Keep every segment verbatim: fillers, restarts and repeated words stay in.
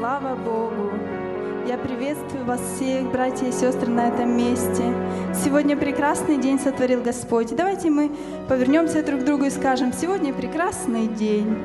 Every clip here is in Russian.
Слава Богу! Я приветствую вас всех, братья и сестры, на этом месте. Сегодня прекрасный день сотворил Господь. Давайте мы повернемся друг к другу и скажем: сегодня прекрасный день.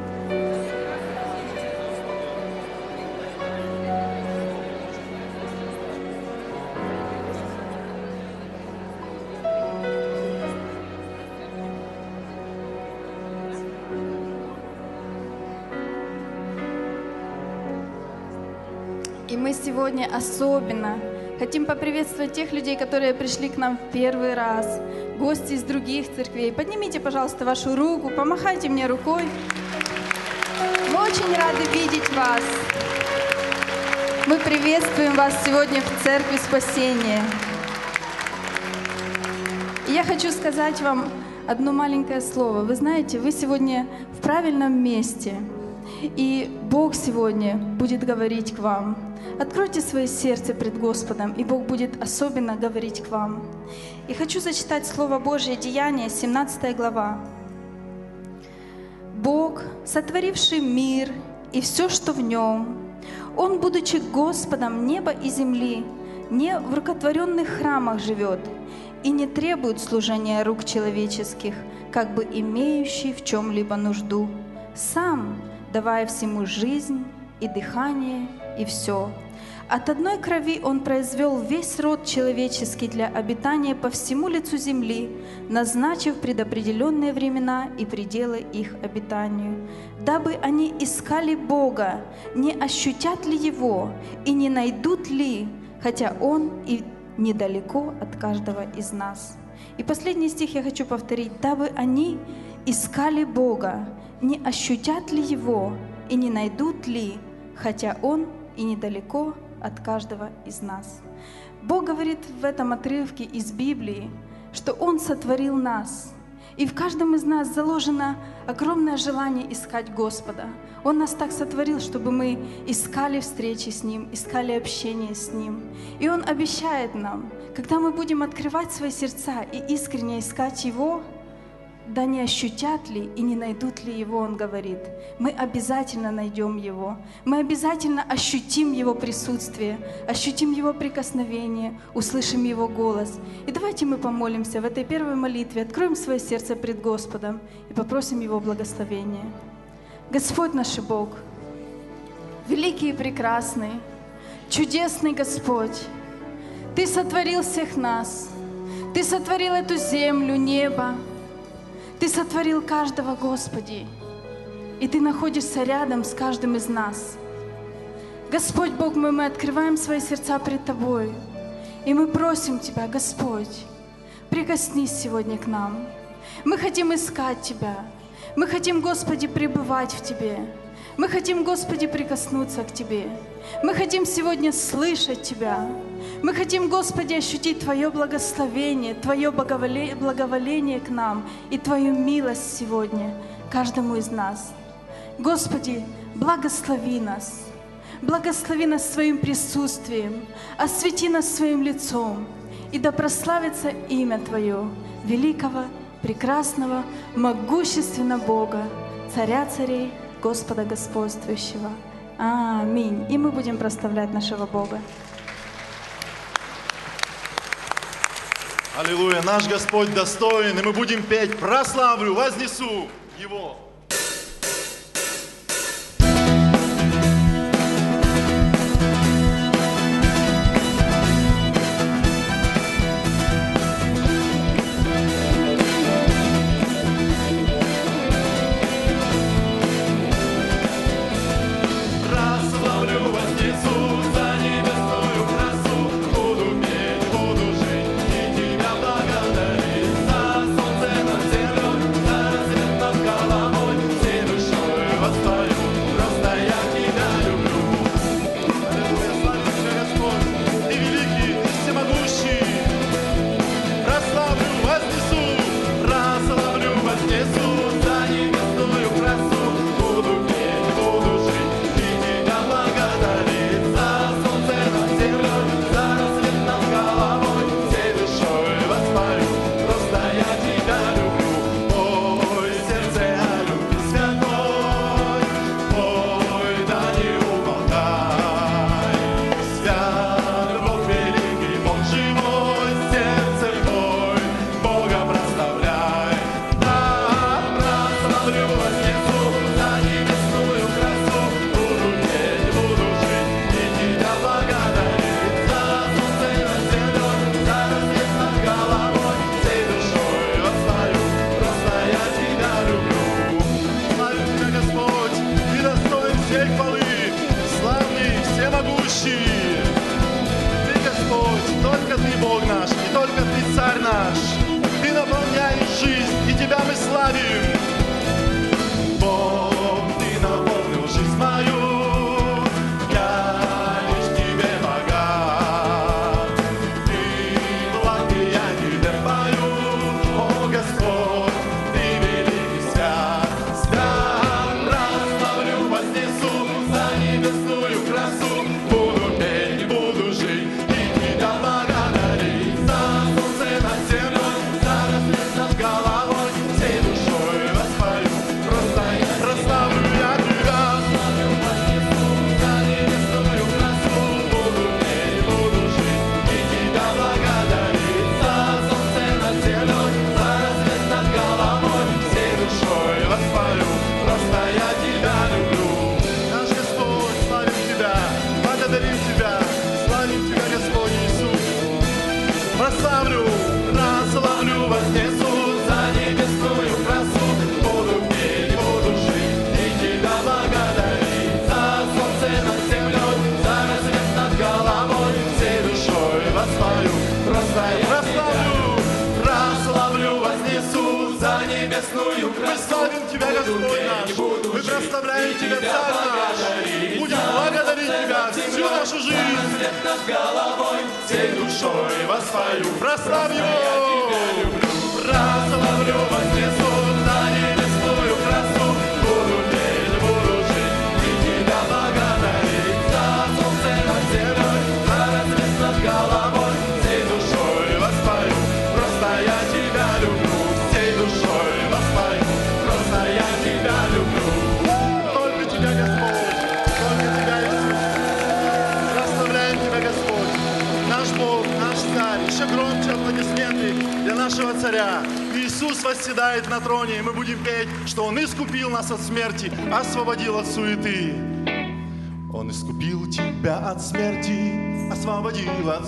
И мы сегодня особенно хотим поприветствовать тех людей, которые пришли к нам в первый раз, гости из других церквей. Поднимите, пожалуйста, вашу руку, помахайте мне рукой. Мы очень рады видеть вас. Мы приветствуем вас сегодня в Церкви Спасения. И я хочу сказать вам одно маленькое слово. Вы знаете, вы сегодня в правильном месте. И Бог сегодня будет говорить к вам. Откройте свое сердце пред Господом, и Бог будет особенно говорить к вам. И хочу зачитать Слово Божие, Деяния, семнадцатая глава. «Бог, сотворивший мир и все, что в нем, Он, будучи Господом неба и земли, не в рукотворенных храмах живет и не требует служения рук человеческих, как бы имеющий в чем-либо нужду, сам давая всему жизнь и дыхание и все. От одной крови Он произвел весь род человеческий для обитания по всему лицу земли, назначив предопределенные времена и пределы их обитанию, дабы они искали Бога, не ощутят ли Его и не найдут ли, хотя Он и недалеко от каждого из нас». И последний стих я хочу повторить. «Дабы они искали Бога, не ощутят ли Его и не найдут ли, хотя Он и недалеко от каждого из нас». Бог говорит в этом отрывке из Библии, что Он сотворил нас, и в каждом из нас заложено огромное желание искать Господа. Он нас так сотворил, чтобы мы искали встречи с Ним, искали общение с Ним. И Он обещает нам, когда мы будем открывать свои сердца и искренне искать Его, да не ощутят ли и не найдут ли Его, Он говорит. Мы обязательно найдем Его. Мы обязательно ощутим Его присутствие, ощутим Его прикосновение, услышим Его голос. И давайте мы помолимся в этой первой молитве, откроем свое сердце пред Господом и попросим Его благословения. Господь наш Бог, великий и прекрасный, чудесный Господь, Ты сотворил всех нас, Ты сотворил эту землю, небо, Ты сотворил каждого, Господи, и Ты находишься рядом с каждым из нас. Господь Бог мой, мы открываем свои сердца пред Тобой, и мы просим Тебя, Господь, прикоснись сегодня к нам. Мы хотим искать Тебя, мы хотим, Господи, пребывать в Тебе, мы хотим, Господи, прикоснуться к Тебе, мы хотим сегодня слышать Тебя, мы хотим, Господи, ощутить Твое благословение, Твое благоволение к нам и Твою милость сегодня каждому из нас. Господи, благослови нас, благослови нас своим присутствием, освети нас своим лицом, и да прославится имя Твое, великого, прекрасного, могущественного Бога, Царя царей, Господа господствующего. Аминь. И мы будем прославлять нашего Бога. Аллилуйя! Наш Господь достоин, и мы будем петь «Прославлю, вознесу Его». Головой наш. Ты наполняешь жизнь, и Тебя мы славим. Бог, Ты наполнил жизнь мою, я лишь Тебе богат. Ты благ, и я Тебе пою, о Господь, Ты великий свят. Свят, прославлю, вознесу за небесную красу. Буду петь и буду жить, и Тебя благодарить. За солнце над землей, за рассвет над головой, всей душой воспою. Просто я прославлю я Тебя. За небесную красу. Буду петь и буду жить, и Тебя благодарить. За солнце над землей, за рассвет над головой, всей душой воспою. Просто я Тебя люблю. Наш Господь, славим Тебя, благодарим Тебя, славим Тебя, Господь Иисус. Прославлю, прославлю, вознесу за небесную красу. Буду петь, буду жить, и Тебя благодарить. За солнце над землей, за рассвет над головой, всей душой воспою. Просто я прославлю, прославлю, вознесу за небесную красу. Мы славим Тебя, Господь наш, мы прославляем Тебя, Царь наш. Будем благодарить Тебя всю нашу жизнь. Над головой, всей душой воспою. Прославь Его! Прославлю, вознесу за небесную красу. Буду петь, буду жить, и Тебя благодарить. За солнце над землей, за рассвет над головой, всей душой воспою. Просто я Тебя люблю, всей душой воспою. Просто я Тебя люблю. Только Тебя, Господь, только Тебя, Иисус. Прославляем Тебя, Господь, наш Бог, наш Царь. Еще громче аплодисменты для нашего Царя. Иисус восседает на троне, и мы будем петь, что Он искупил нас от смерти, освободил от суеты. Он искупил тебя от смерти, освободил от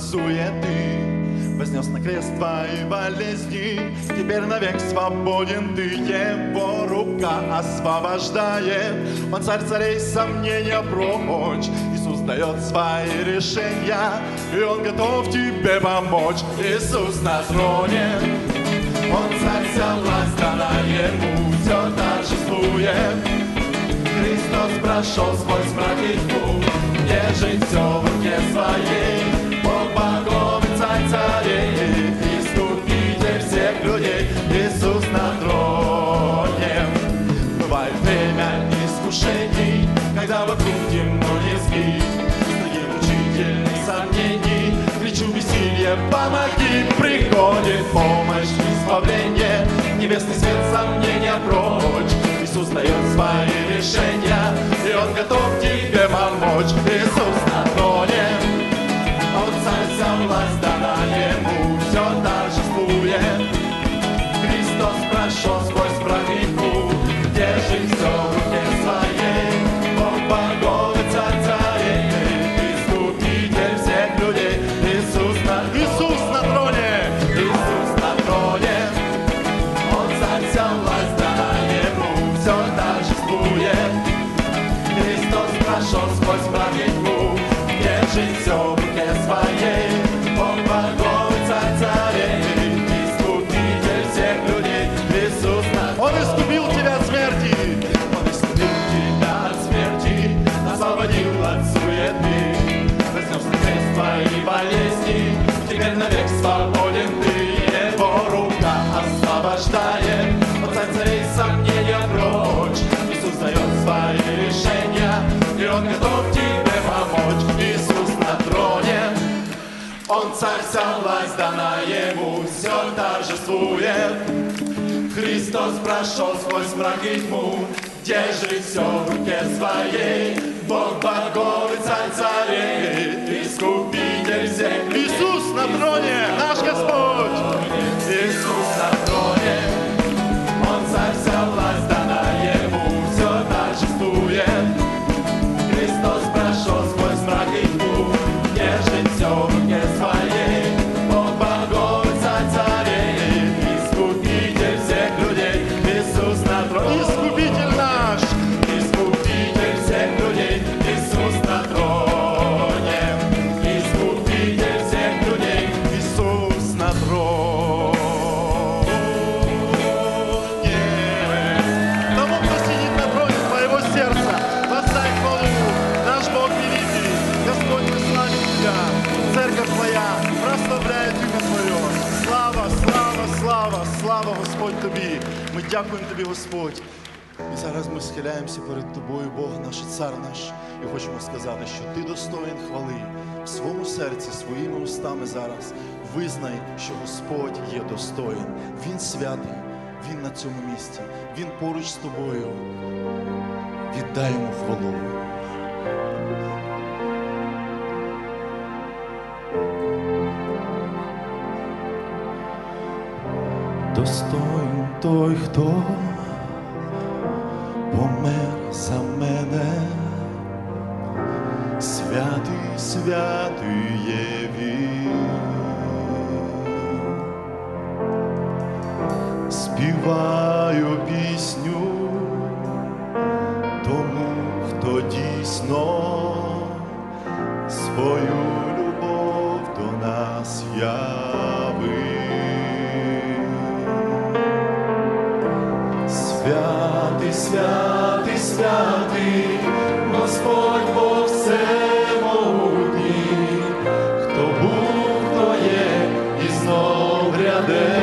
суеты, вознес на крест твои болезни, теперь навек свободен ты. Его рука освобождает, Он царь царей, сомнения прочь. Иисус дает свои решения, и Он готов тебе помочь. Иисус на троне, Он царь, вся власть дана Ему, все торжествует. Христос прошел сквозь мрак и тьму, держит все в руке своей. Бог богов и царь царей, искупитель всех людей. Иисус на троне. Бывает время искушений, когда вокруг темно низкий, среди мучительных сомнений кричу бессилье, помоги. Приходит помощь, избавление, небесный свет, сомнения прочь. Иисус дает свои решения, и Он готов тебе помочь. Иисус на троне, Он царь, вся власть дана Ему, все торжествует. Христос прошел сквозь мрак и тьму, держит все в руке своей. Бог богов и царь царей, искупитель всех людей. Иисус на троне, Иисус на троне, Иисус на троне. Он царь, вся власть дана Ему, все торжествует. Христос прошел сквозь мрак и тьму, держит все в руке своей. Бог богов и царь царей, искупитель всех людей. Иисус на троне. Он искупил тебя от смерти, Он искупил тебя от смерти, освободил от суеты, вознес на крест твои болезни, теперь навек свободен ты. Его рука освобождает, Он царь царей, сомнения прочь. Иисус дает свои решения, и Он готов тебе помочь. Иисус на троне, Он царь, вся власть дана Ему, все торжествует. Христос прошел сквозь мрак и тьму, держит все в руке своей. Бог богов и царь царей, искупитель всех. Иисус на троне, наш Господь. Иисус на троне, Он царь, вся власть дана Ему, все торжествует. Христос прошел сквозь мрак и тьму, держит все в руке своей. Бог богов и царь царей, искупитель всех людей. Иисус на троне, искупитель наш, искупитель всех людей. Иисус на троне. Тобі, ми дякуємо Тобі, Господь. І зараз ми схиляємося перед Тобою, Бог наш, Цар наш, і хочемо сказати, що Ти достоїн хвали в своєму серці, своїми устами зараз. Визнай, що Господь є достоїн. Він святий, Він на цьому місці, Він поруч з тобою. Віддай Йому хвалу. Достоїн той, хто помер за мене. Святий, святий є Він. Співаю пісню тому, хто дійсно свою любов до нас явив. Святий, святий, святий, Господь Бог всемогутній, хто був, хто є і знов гряде.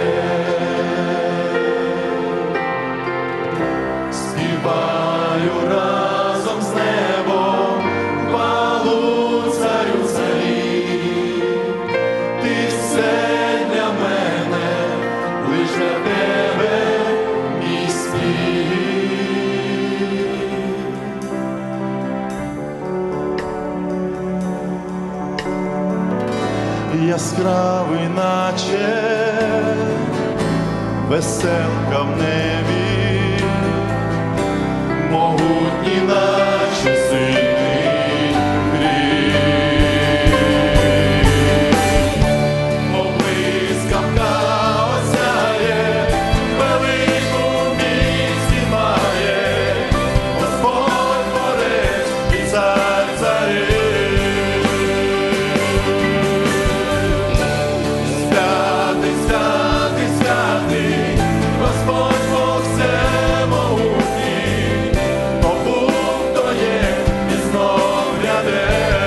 Співаю разом з небом хвалу Царю царів. Ти все для мене, лиш для тебе мій спів. Яскравий, наче веселка в небі, могутній, наче сильний грім. Мов блискавка осяє, велику міць він має, Господь Творець і Цар царів. Святий, святий, святий, Господь Бог всемогутній, хто був, хто є і знов гряде.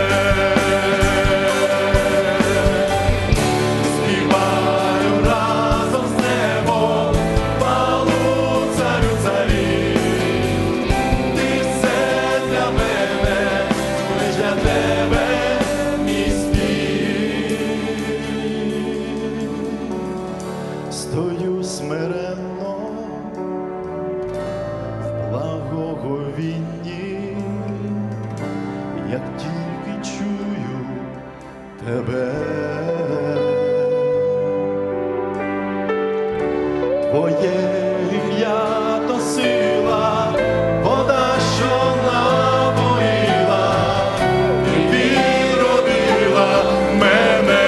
Співаю разом з небом хвалу Царю царів. Ти все для мене, лиш для тебе мій спів. Стою смиренно в благоговінні, як тільки чую тебе. Твоє ім'я то сила, вода, що напоїла і відродила мене.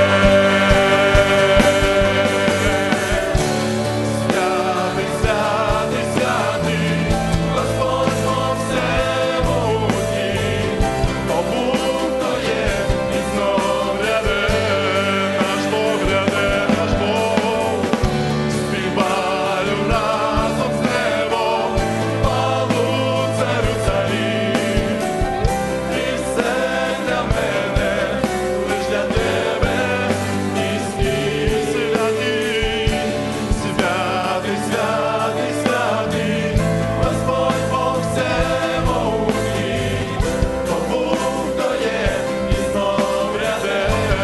Святий, святий, святий, Господь Бог всемогутній, хто був, хто є і знов гряде. Наш Бог гряде, наш Бог. Співаю разом з небом хвалу Царю царів. Ти все для мене, лиш для тебе мій спів. Святий, святий, святий, Господь Бог всемогутній, хто був, хто є і знов гряде.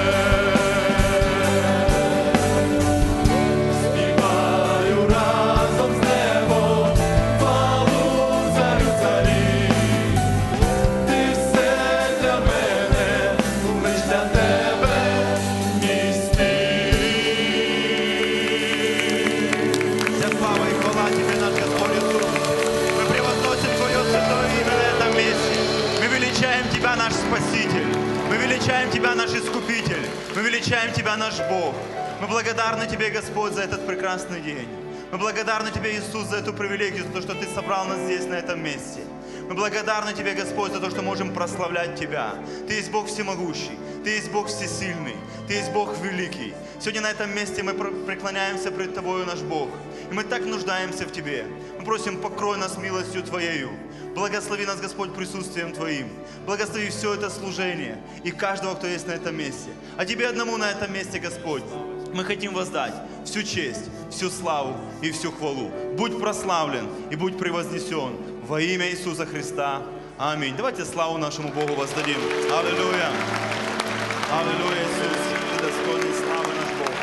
Співаю разом з небом хвалу Царю царів. Ти все для мене, лиш для тебе мій спів. Вся слава и хвала Тебе, наш Господь Иисус. Мы превозносим Твое святое имя на этом месте. Мы величаем Тебя, наш Спаситель. Мы величаем Тебя, наш Искупитель. Мы величаем Тебя, наш Бог. Мы благодарны Тебе, Господь, за этот прекрасный день. Мы благодарны Тебе, Иисус, за эту привилегию, за то, что Ты собрал нас здесь, на этом месте. Мы благодарны Тебе, Господь, за то, что можем прославлять Тебя. Ты есть Бог всемогущий, Ты есть Бог всесильный, Ты есть Бог великий. Сегодня на этом месте мы преклоняемся пред Тобою, наш Бог. И мы так нуждаемся в Тебе. Мы просим, покрой нас милостью Твоею. Благослови нас, Господь, присутствием Твоим. Благослови все это служение и каждого, кто есть на этом месте. А Тебе одному на этом месте, Господь, Мы хотим воздать всю честь, всю славу и всю хвалу. Будь прославлен и будь превознесен во имя Иисуса Христа. Аминь. Давайте славу нашему Богу воздадим. Аллилуйя. Аллилуйя, Иисус. Ты достойный славы наш Бог.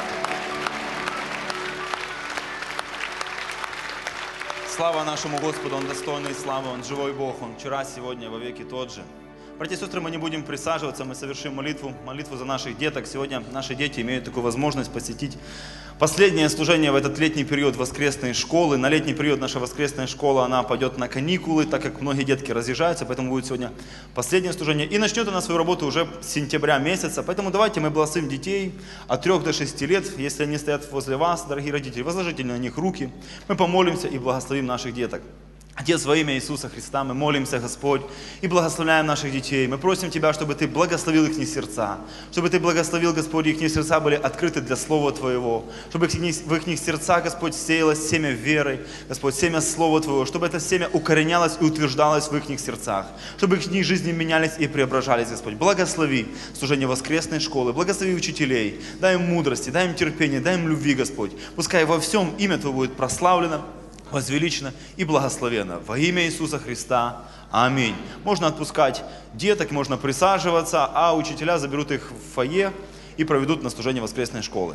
Слава нашему Господу, Он достойный славы, Он живой Бог, Он вчера, сегодня, во веки тот же. Братья и сестры, мы не будем присаживаться, мы совершим молитву, молитву за наших деток. Сегодня наши дети имеют такую возможность посетить последнее служение в этот летний период воскресной школы. На летний период наша воскресная школа, она пойдет на каникулы, так как многие детки разъезжаются, поэтому будет сегодня последнее служение. И начнет она свою работу уже с сентября месяца, поэтому давайте мы благословим детей от трёх до шести лет, если они стоят возле вас, дорогие родители, возложите на них руки, мы помолимся и благословим наших деток. Отец, во имя Иисуса Христа, мы молимся, Господь, и благословляем наших детей. Мы просим Тебя, чтобы Ты благословил их сердца, чтобы Ты благословил, Господь, их сердца были открыты для Слова Твоего, чтобы в их сердца, Господь, сеялось семя веры, Господь, семя Слова Твоего, чтобы это семя укоренялось и утверждалось в их сердцах, чтобы их жизни менялись и преображались, Господь. Благослови служение воскресной школы, благослови учителей, дай им мудрости, дай им терпения, дай им любви, Господь. Пускай во всем имя Твое будет прославлено, возвеличено и благословенно. Во имя Иисуса Христа. Аминь. Можно отпускать деток, можно присаживаться, а учителя заберут их в фойе и проведут на служение воскресной школы.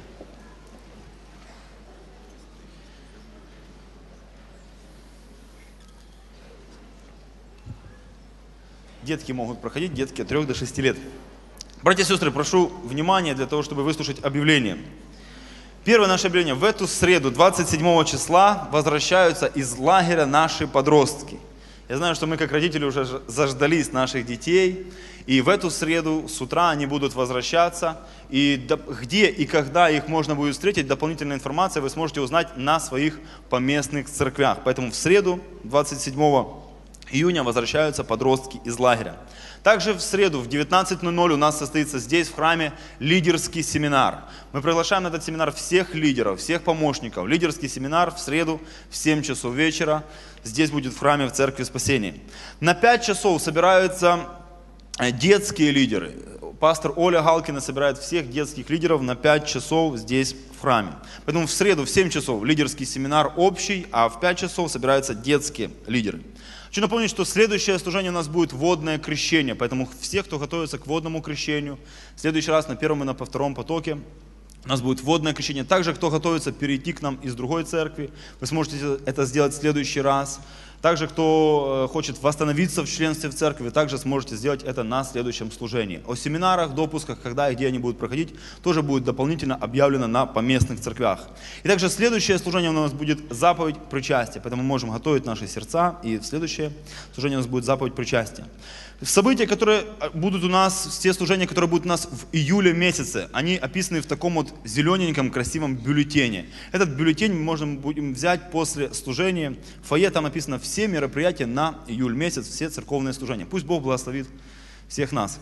Детки могут проходить, детки от трёх до шести лет. Братья и сестры, прошу внимания для того, чтобы выслушать объявление. Первое наше объявление. В эту среду, двадцать седьмого числа, возвращаются из лагеря наши подростки. Я знаю, что мы, как родители, уже заждались наших детей. И в эту среду с утра они будут возвращаться. И где и когда их можно будет встретить, дополнительная информация вы сможете узнать на своих поместных церквях. Поэтому в среду, двадцать седьмого июня, возвращаются подростки из лагеря. Также в среду в девятнадцать ноль ноль у нас состоится здесь, в храме, лидерский семинар. Мы приглашаем на этот семинар всех лидеров, всех помощников. Лидерский семинар в среду в семь часов вечера. Здесь будет в храме в Церкви Спасения. На пять часов собираются детские лидеры. Пастор Оля Галкина собирает всех детских лидеров на пять часов здесь в храме. Поэтому в среду в семь часов лидерский семинар общий, а в пять часов собираются детские лидеры. Хочу напомнить, что следующее служение у нас будет водное крещение, поэтому все, кто готовится к водному крещению, в следующий раз на первом и на втором потоке у нас будет водное крещение. Также, кто готовится перейти к нам из другой церкви, вы сможете это сделать в следующий раз. Также, кто хочет восстановиться в членстве в церкви, вы также сможете сделать это на следующем служении. О семинарах, допусках, когда и где они будут проходить, тоже будет дополнительно объявлено на поместных церквях. И также следующее служение у нас будет заповедь причастия, поэтому мы можем готовить наши сердца, и в следующее служение у нас будет заповедь причастия. События, которые будут у нас, те служения, которые будут у нас в июле месяце, они описаны в таком вот зелененьком красивом бюллетене. Этот бюллетень мы можем будем взять после служения. В фойе там написано все мероприятия на июль месяц, все церковные служения. Пусть Бог благословит всех нас.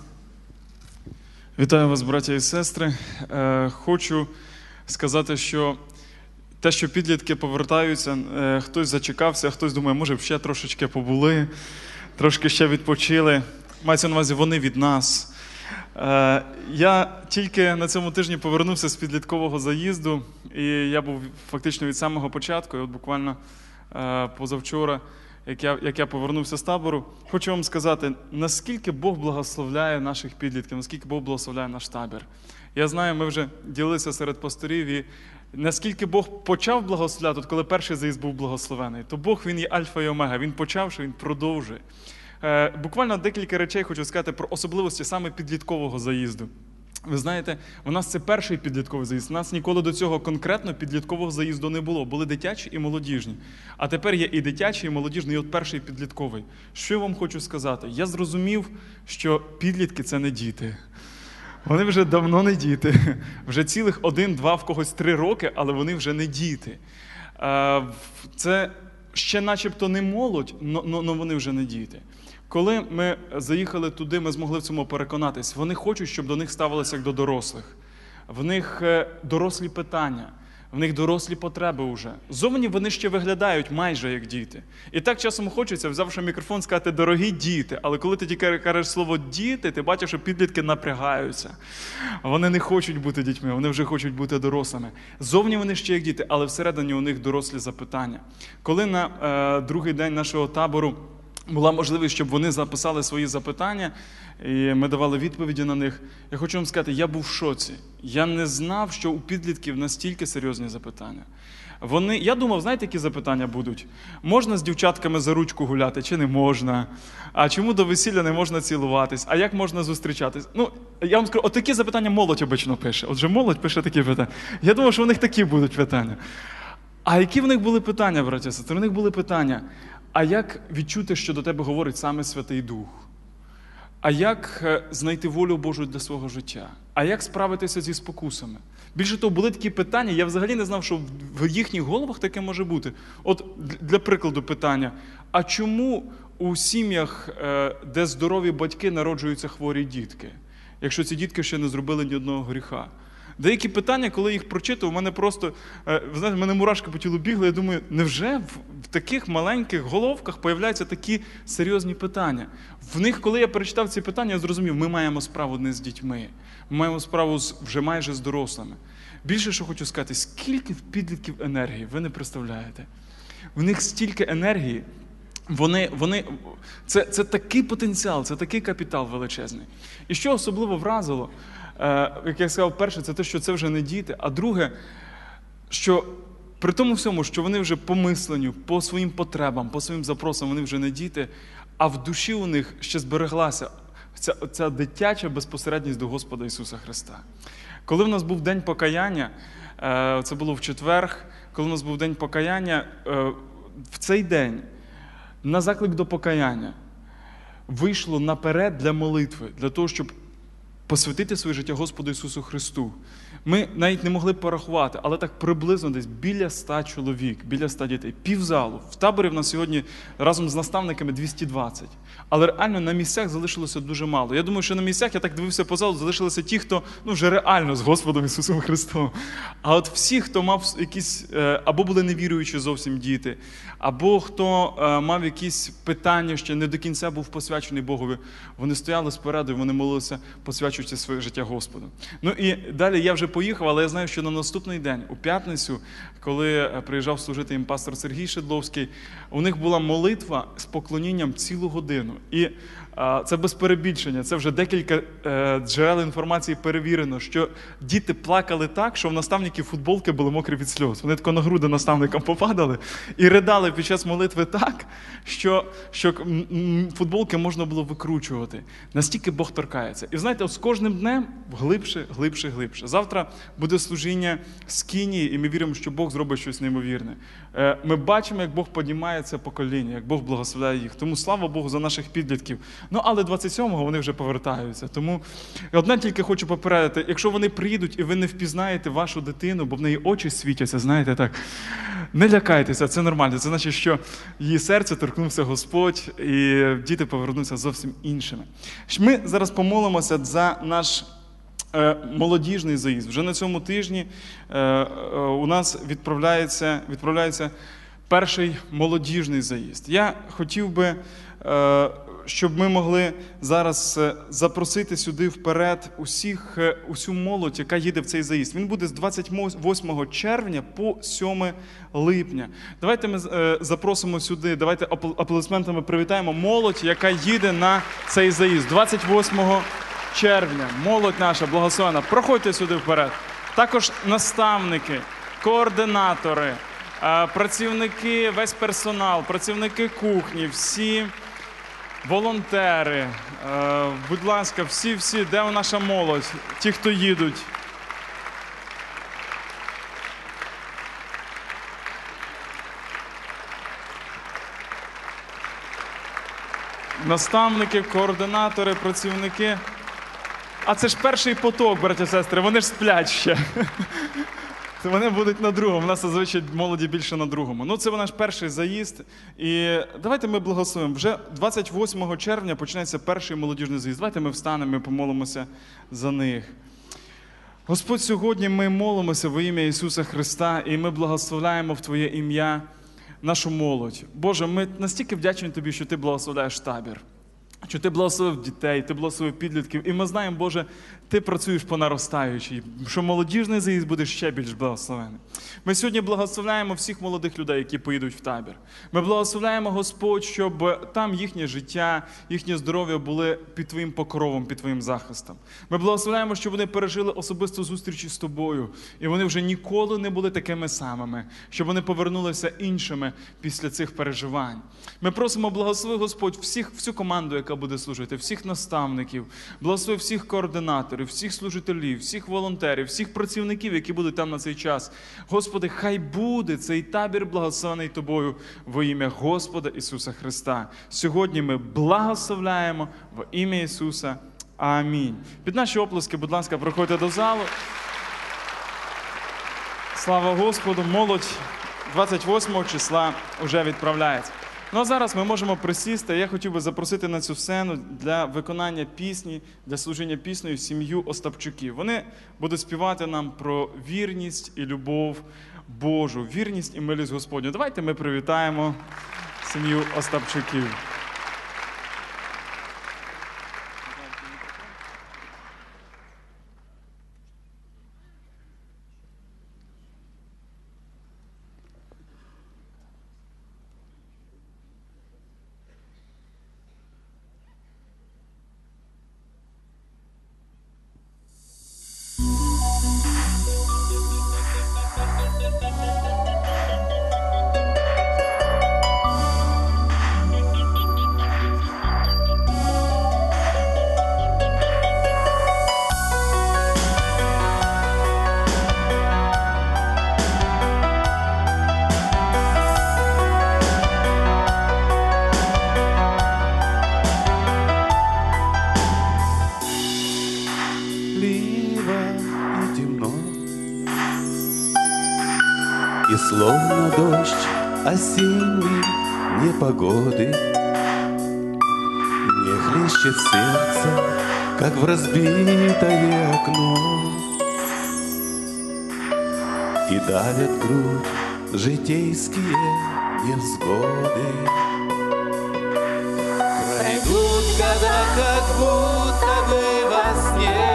Вітаю вас, браття і сестри. Хочу сказати, що те, що підлітки повертаються, хтось зачекався, хтось думає, може б ще трошечки побули, трошки ще відпочили. Мається на увазі, вони від нас. Я тільки на цьому тижні повернувся з підліткового заїзду, і я був фактично від самого початку, і от буквально позавчора, як я, як я повернувся з табору, хочу вам сказати, наскільки Бог благословляє наших підлітків, наскільки Бог благословляє наш табір. Я знаю, ми вже ділилися серед пасторів, і наскільки Бог почав благословляти, от коли перший заїзд був благословений, то Бог, Він є альфа і омега, Він почавши, Він продовжує. Е, буквально декілька речей хочу сказати про особливості саме підліткового заїзду. Ви знаєте, у нас це перший підлітковий заїзд. У нас ніколи до цього конкретно підліткового заїзду не було. Були дитячі і молодіжні. А тепер є і дитячий, і молодіжний, і от перший підлітковий. Що я вам хочу сказати? Я зрозумів, що підлітки – це не діти. Вони вже давно не діти. Вже цілих один, два, в когось три роки, але вони вже не діти. Це ще начебто не молодь, але вони вже не діти. Коли ми заїхали туди, ми змогли в цьому переконатись. Вони хочуть, щоб до них ставилися як до дорослих. В них дорослі питання. В них дорослі потреби вже. Зовні вони ще виглядають майже як діти. І так часом хочеться, взявши мікрофон, сказати «дорогі діти». Але коли ти тільки кажеш слово «діти», ти бачиш, що підлітки напрягаються. Вони не хочуть бути дітьми, вони вже хочуть бути дорослими. Зовні вони ще як діти, але всередині у них дорослі запитання. Коли на е, другий день нашого табору була можливість, щоб вони записали свої запитання, і ми давали відповіді на них. Я хочу вам сказати, я був в шоці. Я не знав, що у підлітків настільки серйозні запитання. Вони, я думав, знаєте, які запитання будуть? Можна з дівчатками за ручку гуляти чи не можна? А чому до весілля не можна цілуватись? А як можна зустрічатись? Ну, я вам скажу, от такі запитання молодь обично пише. Отже, молодь пише такі питання. Я думав, що у них такі будуть питання. А які в них були питання, браті і сестри? У них були питання, а як відчути, що до тебе говорить саме Святий Дух? А як знайти волю Божу для свого життя? А як справитися зі спокусами? Більше того, були такі питання, я взагалі не знав, що в їхніх головах таке може бути. От для прикладу питання, а чому у сім'ях, де здорові батьки, народжуються хворі дітки, якщо ці дітки ще не зробили ні одного гріха? Деякі питання, коли їх прочитав, у мене просто, ви знаєте, в мене мурашки по тілу бігли, я думаю, невже в, в таких маленьких головках появляються такі серйозні питання? В них, коли я перечитав ці питання, я зрозумів, ми маємо справу не з дітьми, ми маємо справу з, вже майже з дорослими. Більше, що хочу сказати, скільки в підлітків енергії, ви не представляєте. В них стільки енергії, Вони, вони, це, це такий потенціал, це такий капітал величезний. І що особливо вразило, е, як я сказав, перше, це те, що це вже не діти, а друге, що при тому всьому, що вони вже по мисленню, по своїм потребам, по своїм запросам, вони вже не діти, а в душі у них ще збереглася ця, ця дитяча безпосередність до Господа Ісуса Христа. Коли в нас був День покаяння, е, це було в четвер, коли в нас був День покаяння, е, в цей день на заклик до покаяння вийшло наперед для молитви, для того, щоб посвятити своє життя Господу Ісусу Христу. Ми навіть не могли порахувати, але так приблизно десь біля ста чоловік, біля ста дітей, півзалу. В таборі в нас сьогодні разом з наставниками двісті двадцять. Але реально на місцях залишилося дуже мало. Я думаю, що на місцях, я так дивився по залу, залишилися ті, хто ну, вже реально з Господом Ісусом Христом. А от всі, хто мав якісь, або були невіруючі зовсім діти, або хто мав якісь питання, ще не до кінця був посвячений Богові, вони стояли спереду і вони молилися, посвячуючи своє життя Господу. Ну і далі я вже поїхав, але я знаю, що на наступний день, у п'ятницю, коли приїжджав служити їм пастор Сергій Шедловський, у них була молитва з поклонінням цілу годину. І а, це без перебільшення, це вже декілька е, джерел інформації перевірено, що діти плакали так, що в наставників футболки були мокрі від сльоз. Вони тако на груди наставникам попадали і ридали під час молитви так, що, що футболки можна було викручувати. Настільки Бог торкається. І знаєте, от з кожним днем глибше, глибше, глибше. Завтра буде служіння скинії, і ми віримо, що Бог зробить щось неймовірне. Е, ми бачимо, як Бог піднімає це покоління, як Бог благословляє їх. Тому слава Богу за наших підлітків. Ну, але двадцять сьомого вони вже повертаються. Тому одне тільки хочу попередити, якщо вони приїдуть і ви не впізнаєте вашу дитину, бо в неї очі світяться, знаєте, так, не лякайтеся, це нормально. Це значить, що її серце торкнувся Господь, і діти повернуться зовсім іншими. Ми зараз помолимося за наш молодіжний заїзд. Вже на цьому тижні у нас відправляється, відправляється перший молодіжний заїзд. Я хотів би, щоб ми могли зараз запросити сюди вперед усіх, усю молодь, яка їде в цей заїзд. Він буде з двадцять восьмого червня по сьоме липня. Давайте ми запросимо сюди, давайте аплодисментами привітаємо молодь, яка їде на цей заїзд. двадцять восьмого червня. Молодь наша благословена. Проходьте сюди вперед. Також наставники, координатори, працівники, весь персонал, працівники кухні, всі волонтери. Будь ласка, всі-всі, де наша молодь? Ті, хто їдуть. Наставники, координатори, працівники. А це ж перший поток, браті і сестри, вони ж сплять ще. Вони будуть на другому, у нас зазвичай молоді більше на другому. Ну, це наш перший заїзд. І давайте ми благословимо. Вже двадцять восьмого червня почнеться перший молодіжний заїзд. Давайте ми встанемо і помолимося за них. Господь, сьогодні ми молимося во ім'я Ісуса Христа, і ми благословляємо в Твоє ім'я нашу молодь. Боже, ми настільки вдячні Тобі, що Ти благословляєш табір, що Ти благословив дітей, Ти благословив підлітків. І ми знаємо, Боже, Ти працюєш по наростаючій, що молодіжний заїзд буде ще більш благословений. Ми сьогодні благословляємо всіх молодих людей, які поїдуть в табір. Ми благословляємо, Господь, щоб там їхнє життя, їхнє здоров'я були під Твоїм покровом, під Твоїм захистом. Ми благословляємо, щоб вони пережили особисту зустріч із Тобою, і вони вже ніколи не були такими самими, щоб вони повернулися іншими після цих переживань. Ми просимо, благослови, Господь, всіх, всю команду, яка буде служити, всіх наставників, благослови всіх координаторів, всіх служителів, всіх волонтерів, всіх працівників, які будуть там на цей час. Господи, хай буде цей табір благословений Тобою во ім'я Господа Ісуса Христа. Сьогодні ми благословляємо во ім'я Ісуса. Амінь. Під наші оплески, будь ласка, проходьте до залу. Слава Господу, молодь двадцять восьмого числа вже відправляється. Ну а зараз ми можемо присісти. Я хотів би запросити на цю сцену для виконання пісні, для служіння піснею сім'ю Остапчуків. Вони будуть співати нам про вірність і любов Божу, вірність і милість Господню. Давайте ми привітаємо сім'ю Остапчуків. Словно дождь осенней непогоды не хлещет сердце, как в разбитое окно, и давят в грудь житейские невзгоды. Пройдут года, как будто бы во сне,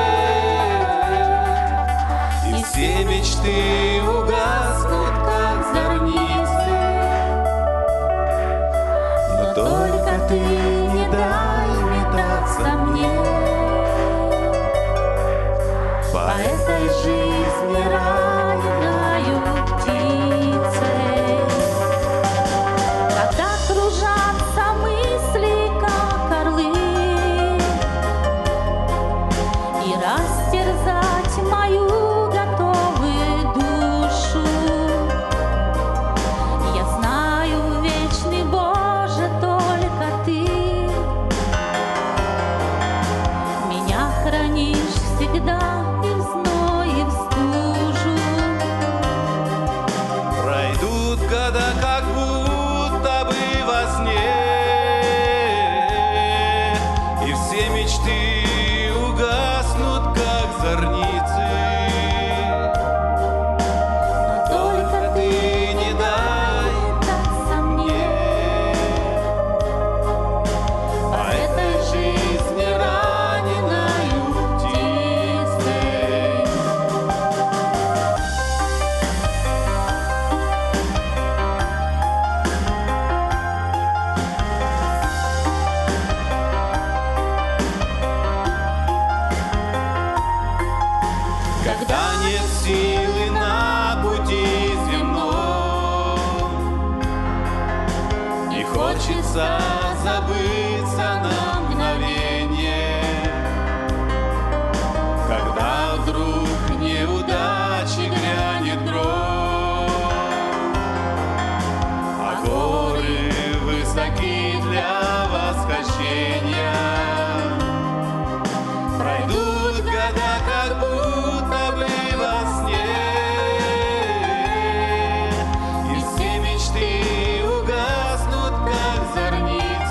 и все мечты угаснут, как зорницы. Но только ты не дай метаться мне по этой жизни раненою птицей. Когда кружатся мысли, как орлы, и растерзать мою готовы душу, я знаю, вечный Боже, только Ты меня хранишь всегда и в зной, и в стужу. Пройдут года, как будто бы во сне, и все мечты угаснут, как зорницы. Но только ты не дай Метаться мне по этой жизни раненою птицей. Когда нет силы на пути земном, и хочется забыться на мгновение, когда вдруг неудачи грянет гром, а горы высоки для восхождения. Пройдут года, как будто бы во сне, и все мечты угаснут, как зорницы.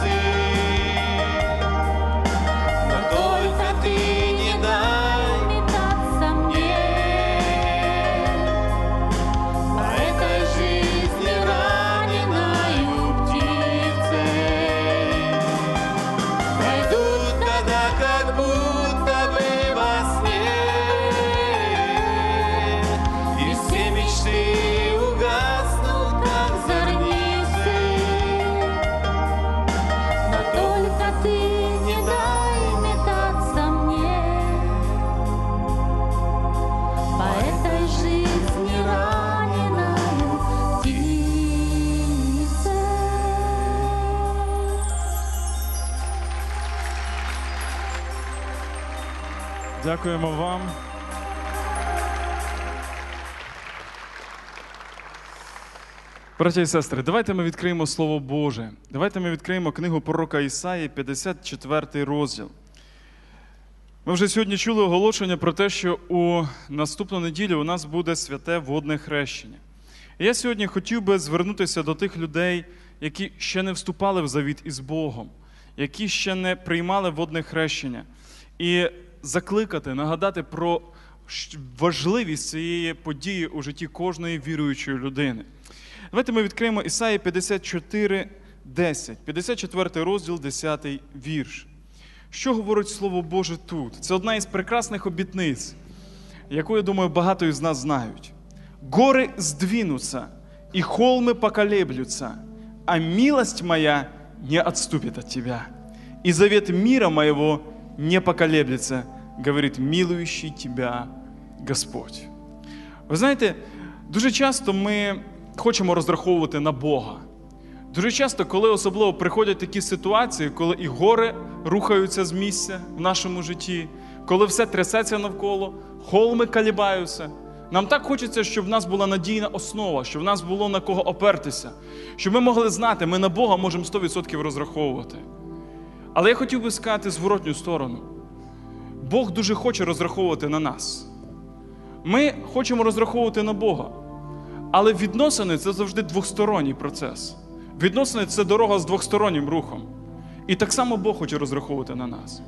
как будто бы во сне, и все мечты угаснут, как зорницы. Но только ты не дай метаться мне по этой жизни раненою птице. Дякуємо вам. Браття і сестри, давайте ми відкриємо Слово Боже. Давайте ми відкриємо книгу пророка Ісаї, п'ятдесят четвертий розділ. Ми вже сьогодні чули оголошення про те, що у наступну неділю у нас буде святе водне хрещення. І я сьогодні хотів би звернутися до тих людей, які ще не вступали в завіт із Богом, які ще не приймали водне хрещення. І закликати, нагадати про важливість цієї події у житті кожної віруючої людини. Давайте ми відкриємо Ісаї п'ятдесят чотири, десять. п'ятдесят четвертий розділ, десятий вірш. Що говорить Слово Боже тут? Це одна із прекрасних обітниць, яку, я думаю, багато із нас знають. «Гори сдвинутся, и холмы поколеблются, а милость моя не отступит от тебя, и завет мира моего не поколеблется, говорит милующий тебя Господь». Ви знаєте, дуже часто ми хочемо розраховувати на Бога. Дуже часто, коли особливо приходять такі ситуації, коли і гори рухаються з місця в нашому житті, коли все трясеться навколо, холми колібаються, нам так хочеться, щоб в нас була надійна основа, щоб в нас було на кого опертися, щоб ми могли знати, ми на Бога можемо сто відсотків розраховувати. Але я хотів би сказати зворотню сторону. Бог дуже хоче розраховувати на нас. Ми хочемо розраховувати на Бога. Але відносини – це завжди двосторонній процес. Відносини – це дорога з двостороннім рухом. І так само Бог хоче розраховувати на нас.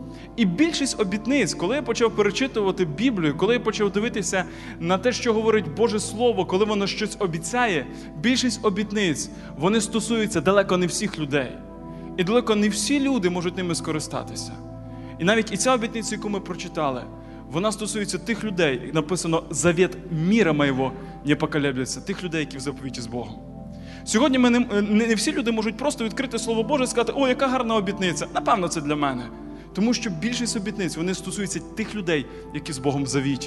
І більшість обітниць, коли я почав перечитувати Біблію, коли я почав дивитися на те, що говорить Боже Слово, коли воно щось обіцяє, більшість обітниць, вони стосуються далеко не всіх людей. І далеко не всі люди можуть ними скористатися. І навіть і ця обітниця, яку ми прочитали, вона стосується тих людей, як написано, «Завет мира моего не поколеблется», тих людей, які в заповіті з Богом. Сьогодні ми не, не, не всі люди можуть просто відкрити Слово Боже і сказати: «О, яка гарна обітниця, напевно, це для мене». Тому що більшість обітниць, вони стосуються тих людей, які з Богом в завіті.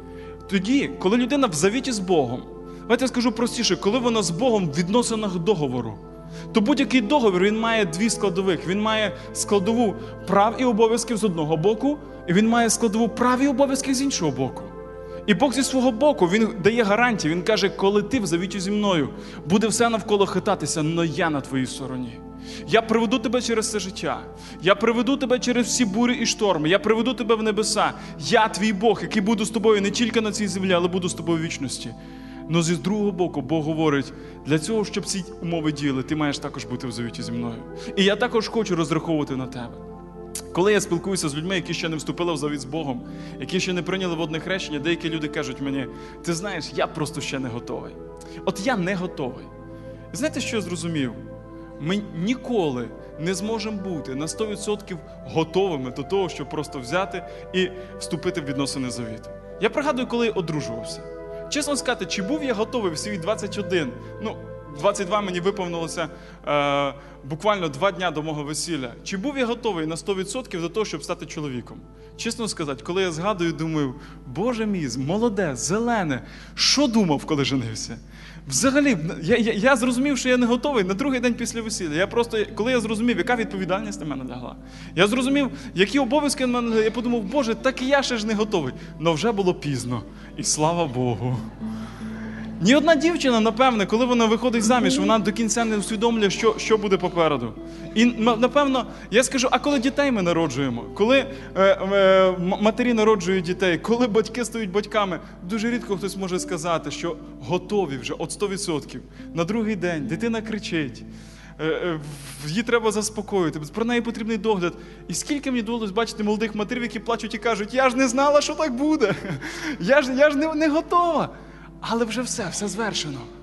Тоді, коли людина в завіті з Богом, давайте я скажу простіше, коли вона з Богом в відносинах договору, то будь-який договір, він має дві складових. Він має складову прав і обов'язків з одного боку, і він має складову прав і обов'язків з іншого боку. І Бог зі свого боку, він дає гарантії, він каже: коли ти в завіті зі мною, буде все навколо хитатися, но я на твоїй стороні. Я приведу тебе через це життя. Я приведу тебе через всі бурі і шторми. Я приведу тебе в небеса. Я твій Бог, який буду з тобою не тільки на цій землі, але буду з тобою в вічності. Но зі другого боку Бог говорить: для цього, щоб ці умови діяли, ти маєш також бути в завіті зі мною. І я також хочу розраховувати на тебе. Коли я спілкуюся з людьми, які ще не вступили в завіт з Богом, які ще не прийняли водне хрещення, деякі люди кажуть мені: ти знаєш, я просто ще не готовий. От я не готовий. Знаєте, що я зрозумів? Ми ніколи не зможемо бути на сто відсотків готовими до того, щоб просто взяти і вступити в відносини завіту. Я пригадую, коли я одружувався. Чесно сказати, чи був я готовий в свої двадцять один, ну, двадцять два мені виповнилося е, буквально два дня до мого весілля. Чи був я готовий на сто відсотків до того, щоб стати чоловіком? Чесно сказати, коли я згадую, думаю: Боже мій, молоде, зелене, що думав, коли женився? Взагалі, я, я, я зрозумів, що я не готовий на другий день після весілля. Я просто, коли я зрозумів, яка відповідальність на мене лягла, я зрозумів, які обов'язки на мене лягли, я подумав: Боже, так і я ще ж не готовий. Но вже було пізно. І слава Богу. Ні одна дівчина, напевне, коли вона виходить заміж, вона до кінця не усвідомлює, що, що буде попереду. І, напевно, я скажу: а коли дітей ми народжуємо, коли е, е, матері народжують дітей, коли батьки стають батьками, дуже рідко хтось може сказати, що готові вже от сто відсотків. На другий день дитина кричить, е, е, її треба заспокоїти, про неї потрібний догляд. І скільки мені довелось бачити молодих матерів, які плачуть і кажуть: я ж не знала, що так буде, я ж, я ж не, не готова. Але вже все, все звершено.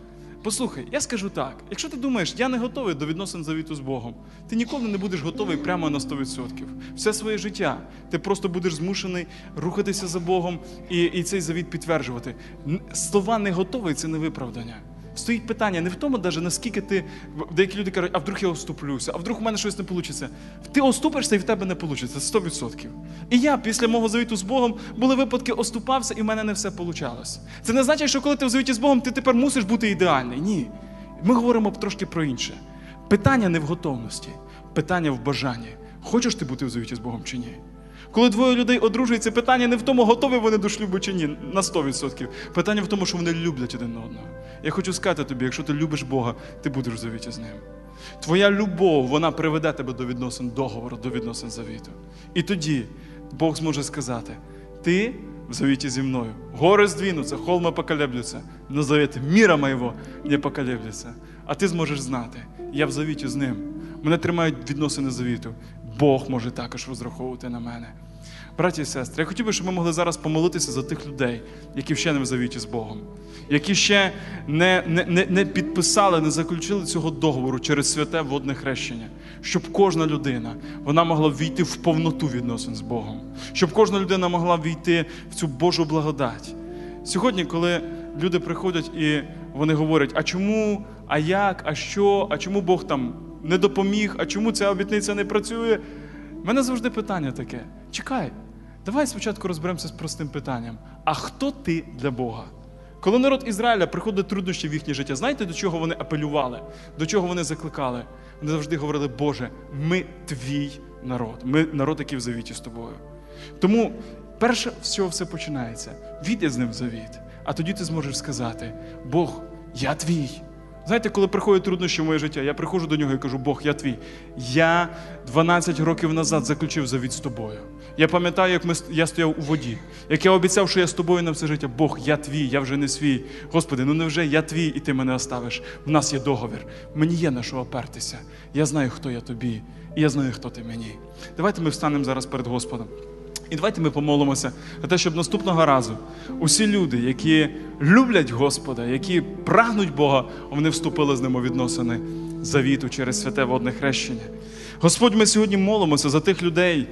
Послухай, я скажу так, якщо ти думаєш, я не готовий до відносин завіту з Богом, ти ніколи не будеш готовий прямо на сто відсотків. Все своє життя ти просто будеш змушений рухатися за Богом і, і цей завіт підтверджувати. Слова «не готовий» – це не виправдання. Стоїть питання не в тому, навіть наскільки ти, деякі люди кажуть, а вдруг я оступлюся, а вдруг у мене щось не вийде. Ти оступишся і в тебе не вийде, сто відсотків. І я після мого завіту з Богом, були випадки, оступався і в мене не все вийшло. Це не значить, що коли ти в завіті з Богом, ти тепер мусиш бути ідеальний. Ні. Ми говоримо трошки про інше. Питання не в готовності, питання в бажанні. Хочеш ти бути в завіті з Богом чи ні? Коли двоє людей одружуються, питання не в тому, готові вони до шлюбу чи ні, на сто відсотків. Питання в тому, що вони люблять один одного. Я хочу сказати тобі, якщо ти любиш Бога, ти будеш в завіті з Ним. Твоя любов, вона приведе тебе до відносин договору, до відносин завіту. І тоді Бог зможе сказати, ти в завіті зі мною. Гори здвинуться, холми поколеблються, но завет мира моего не поколеблется. А ти зможеш знати, я в завіті з Ним. Мене тримають відносини завіту. Бог може також розраховувати на мене. Браті і сестри, я хотів би, щоб ми могли зараз помолитися за тих людей, які ще не в завіті з Богом, які ще не, не, не, не підписали, не заключили цього договору через святе водне хрещення, щоб кожна людина, вона могла війти в повноту відносин з Богом, щоб кожна людина могла війти в цю Божу благодать. Сьогодні, коли люди приходять і вони говорять, а чому, а як, а що, а чому Бог там не допоміг, а чому ця обітниця не працює? У мене завжди питання таке. Чекай, давай спочатку розберемося з простим питанням. А хто ти для Бога? Коли народ Ізраїля приходить труднощі в їхнє життя, знаєте, до чого вони апелювали? До чого вони закликали? Вони завжди говорили, Боже, ми твій народ. Ми народ, який в завіті з тобою. Тому перше всього все починається. Війди з ним в завіт. А тоді ти зможеш сказати, Бог, я твій. Знаєте, коли приходять труднощі в моє життя, я приходжу до нього і кажу, Бог, я твій. Я дванадцять років назад заключив завіт з тобою. Я пам'ятаю, як ми, я стояв у воді, як я обіцяв, що я з тобою на все життя. Бог, я твій, я вже не свій. Господи, ну невже я твій і ти мене оставиш? В нас є договір. Мені є на що опертися. Я знаю, хто я тобі, і я знаю, хто ти мені. Давайте ми встанемо зараз перед Господом. І давайте ми помолимося за те, щоб наступного разу усі люди, які люблять Господа, які прагнуть Бога, вони вступили з ним у відносини завіту через святе водне хрещення. Господь, ми сьогодні молимося за тих людей,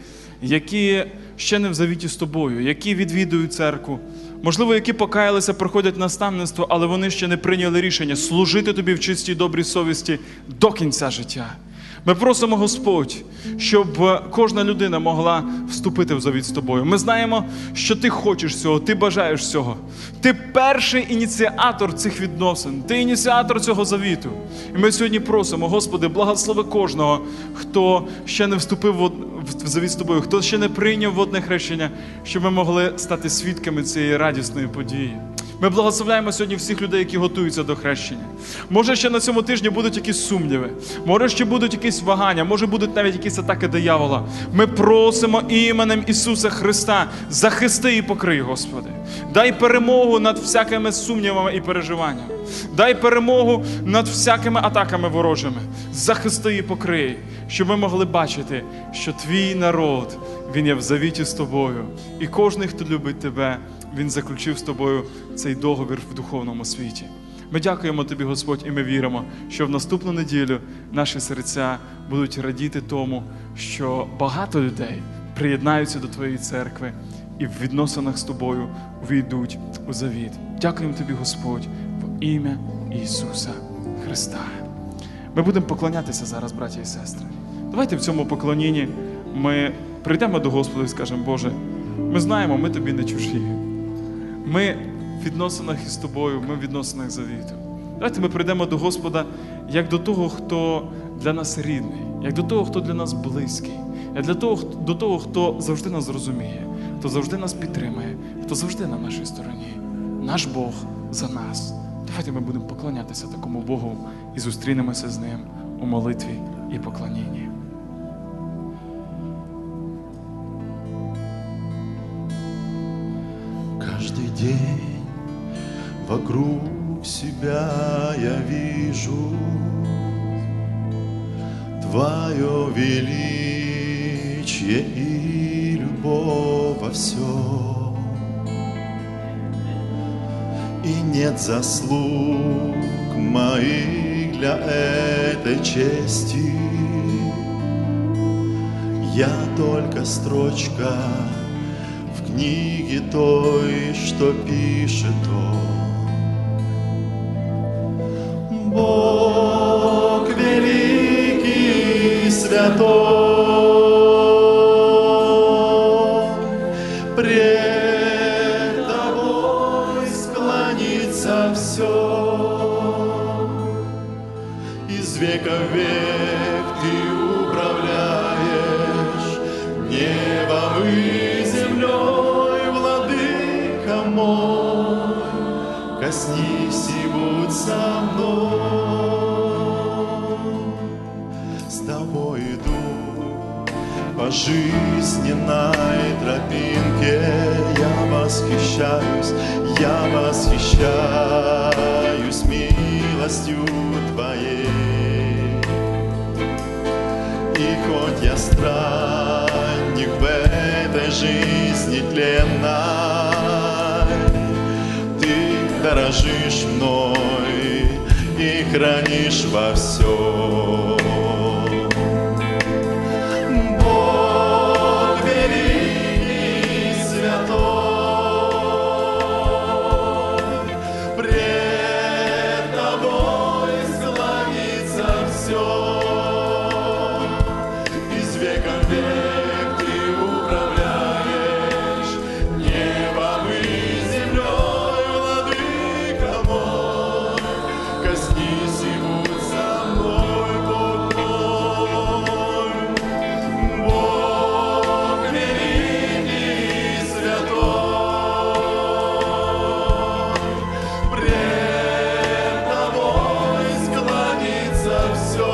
які ще не в завіті з тобою, які відвідують церкву, можливо, які покаялися, проходять наставництво, але вони ще не прийняли рішення служити тобі в чистій добрій совісті до кінця життя. Ми просимо, Господь, щоб кожна людина могла вступити в завіт з тобою. Ми знаємо, що ти хочеш цього, ти бажаєш цього. Ти перший ініціатор цих відносин, ти ініціатор цього завіту. І ми сьогодні просимо, Господи, благослови кожного, хто ще не вступив в завіт з тобою, хто ще не прийняв водне хрещення, щоб ми могли стати свідками цієї радісної події. Ми благословляємо сьогодні всіх людей, які готуються до хрещення. Може, ще на цьому тижні будуть якісь сумніви, може, ще будуть якісь вагання, може, будуть навіть якісь атаки диявола. Ми просимо іменем Ісуса Христа, захисти і покрий, Господи. Дай перемогу над всякими сумнівами і переживаннями. Дай перемогу над всякими атаками ворожими. Захисти і покрий, щоб ми могли бачити, що твій народ, він є в завіті з тобою. І кожен, хто любить тебе, він заключив з тобою цей договір в духовному світі. Ми дякуємо тобі, Господь, і ми віримо, що в наступну неділю наші серця будуть радіти тому, що багато людей приєднаються до твоєї церкви і в відносинах з тобою увійдуть у завіт. Дякуємо тобі, Господь, в ім'я Ісуса Христа. Ми будемо поклонятися зараз, браті і сестри. Давайте в цьому поклонінні ми прийдемо до Господа і скажемо, Боже, ми знаємо, ми тобі не чужі. Ми в відносинах із тобою, ми в відносинах завіту. Давайте ми прийдемо до Господа як до того, хто для нас рідний, як до того, хто для нас близький, як для того, до того, хто завжди нас зрозуміє, хто завжди нас підтримує, хто завжди на нашій стороні. Наш Бог за нас. Давайте ми будемо поклонятися такому Богу і зустрінемося з Ним у молитві і поклонінні. Каждый день вокруг себя я вижу Твое величие и любовь во всем. и нет заслуг моих для этой чести. Я только строчка в книге той, что пишет Он. Бог великий и святой, пред Тобой склонится все. Из века в век Ты управляешь небом и землей, владыка мой, коснись и будь со мной. С Тобой иду по жизненной тропинке, я восхищаюсь, я восхищаюсь милостью Твоей. И хоть я странник в этой жизни тленной, Ты дорожишь мной и хранишь во всем. Бог великий и святой, пред Тобой склонится все. Из века в век Ты управляешь небом и землей, владыка мой, коснись и будь со мной, Бог мой. Бог великий и святой, пред Тобой склонится все.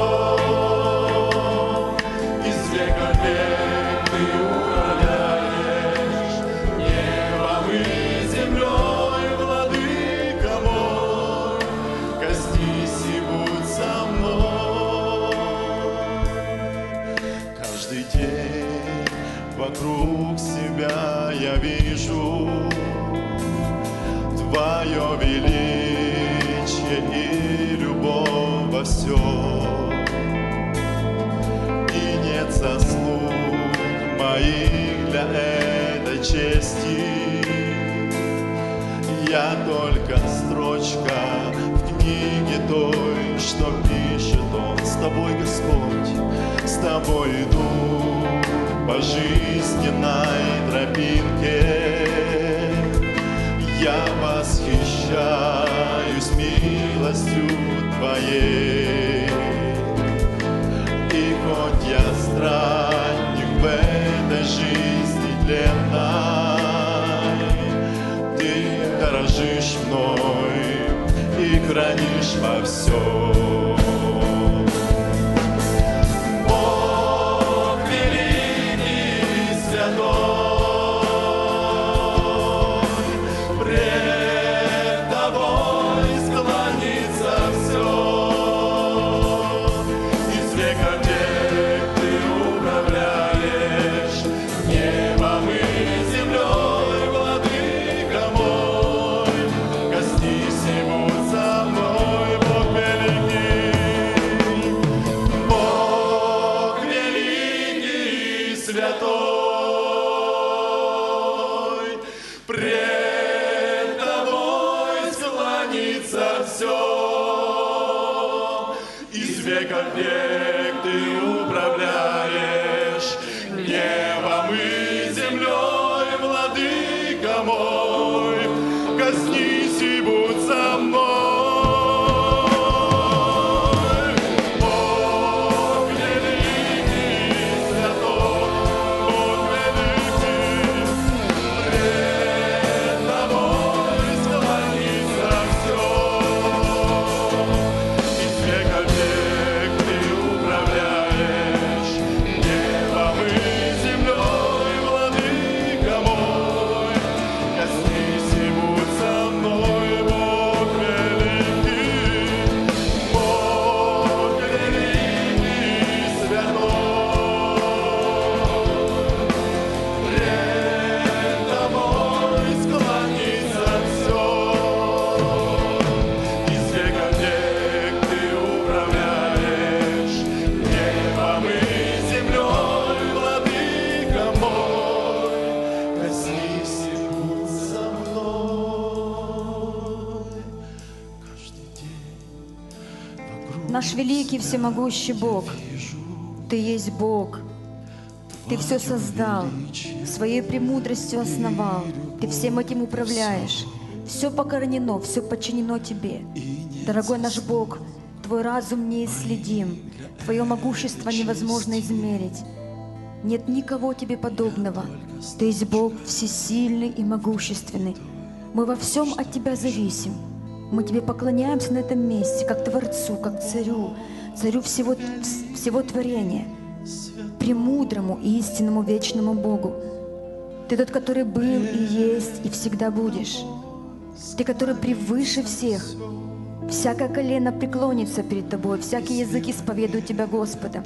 Из века в век Ты управляешь небом и землей, владыка мой, коснись и будь со мной. Каждый день вокруг себя я вижу Твое величие и любовь во всем. И нет заслуг моих для этой чести. Я только строчка в книге той, что пишет Он. С Тобой, Господь, с Тобой иду по жизненной тропинке. Я восхищаюсь милостью Твоей. И хоть я странник в этой жизни тленной, Ты дорожишь мной и хранишь во всем. Бог великий и святой, пред Тобой склонится все. Из века в век Ты управляешь небом и землей, владыка мой, коснись и будь со мной, Бог великий. Бог великий и святой, пред Тобой склонится все. Из века в век Ты управляешь небом и землей, владыка мой, коснись и будь со мной. Бог великий и святой, Бог великий, пред Тобой склонится все. Из века в век Ты управляешь небом и землей, владыка мой, коснись и будь со мной, Бог великий. Коснись и будь со мной. Каждый день вокруг Наш великий всемогущий Бог, Ты есть Бог. Ты все создал, своей премудростью основал. Ты всем этим управляешь. Все покорнено, все подчинено Тебе. Дорогой наш Бог, Твой разум неисследим, Твое могущество невозможно измерить. Нет никого Тебе подобного. Ты есть Бог всесильный и могущественный. Мы во всем от Тебя зависим. Мы Тебе поклоняемся на этом месте, как Творцу, как Царю, Царю всего, всего творения, премудрому и истинному вечному Богу. Ты тот, который был и есть, и всегда будешь. Ты, который превыше всех. Всякое колено преклонится перед Тобой, всякий язык исповедует Тебя, Господа.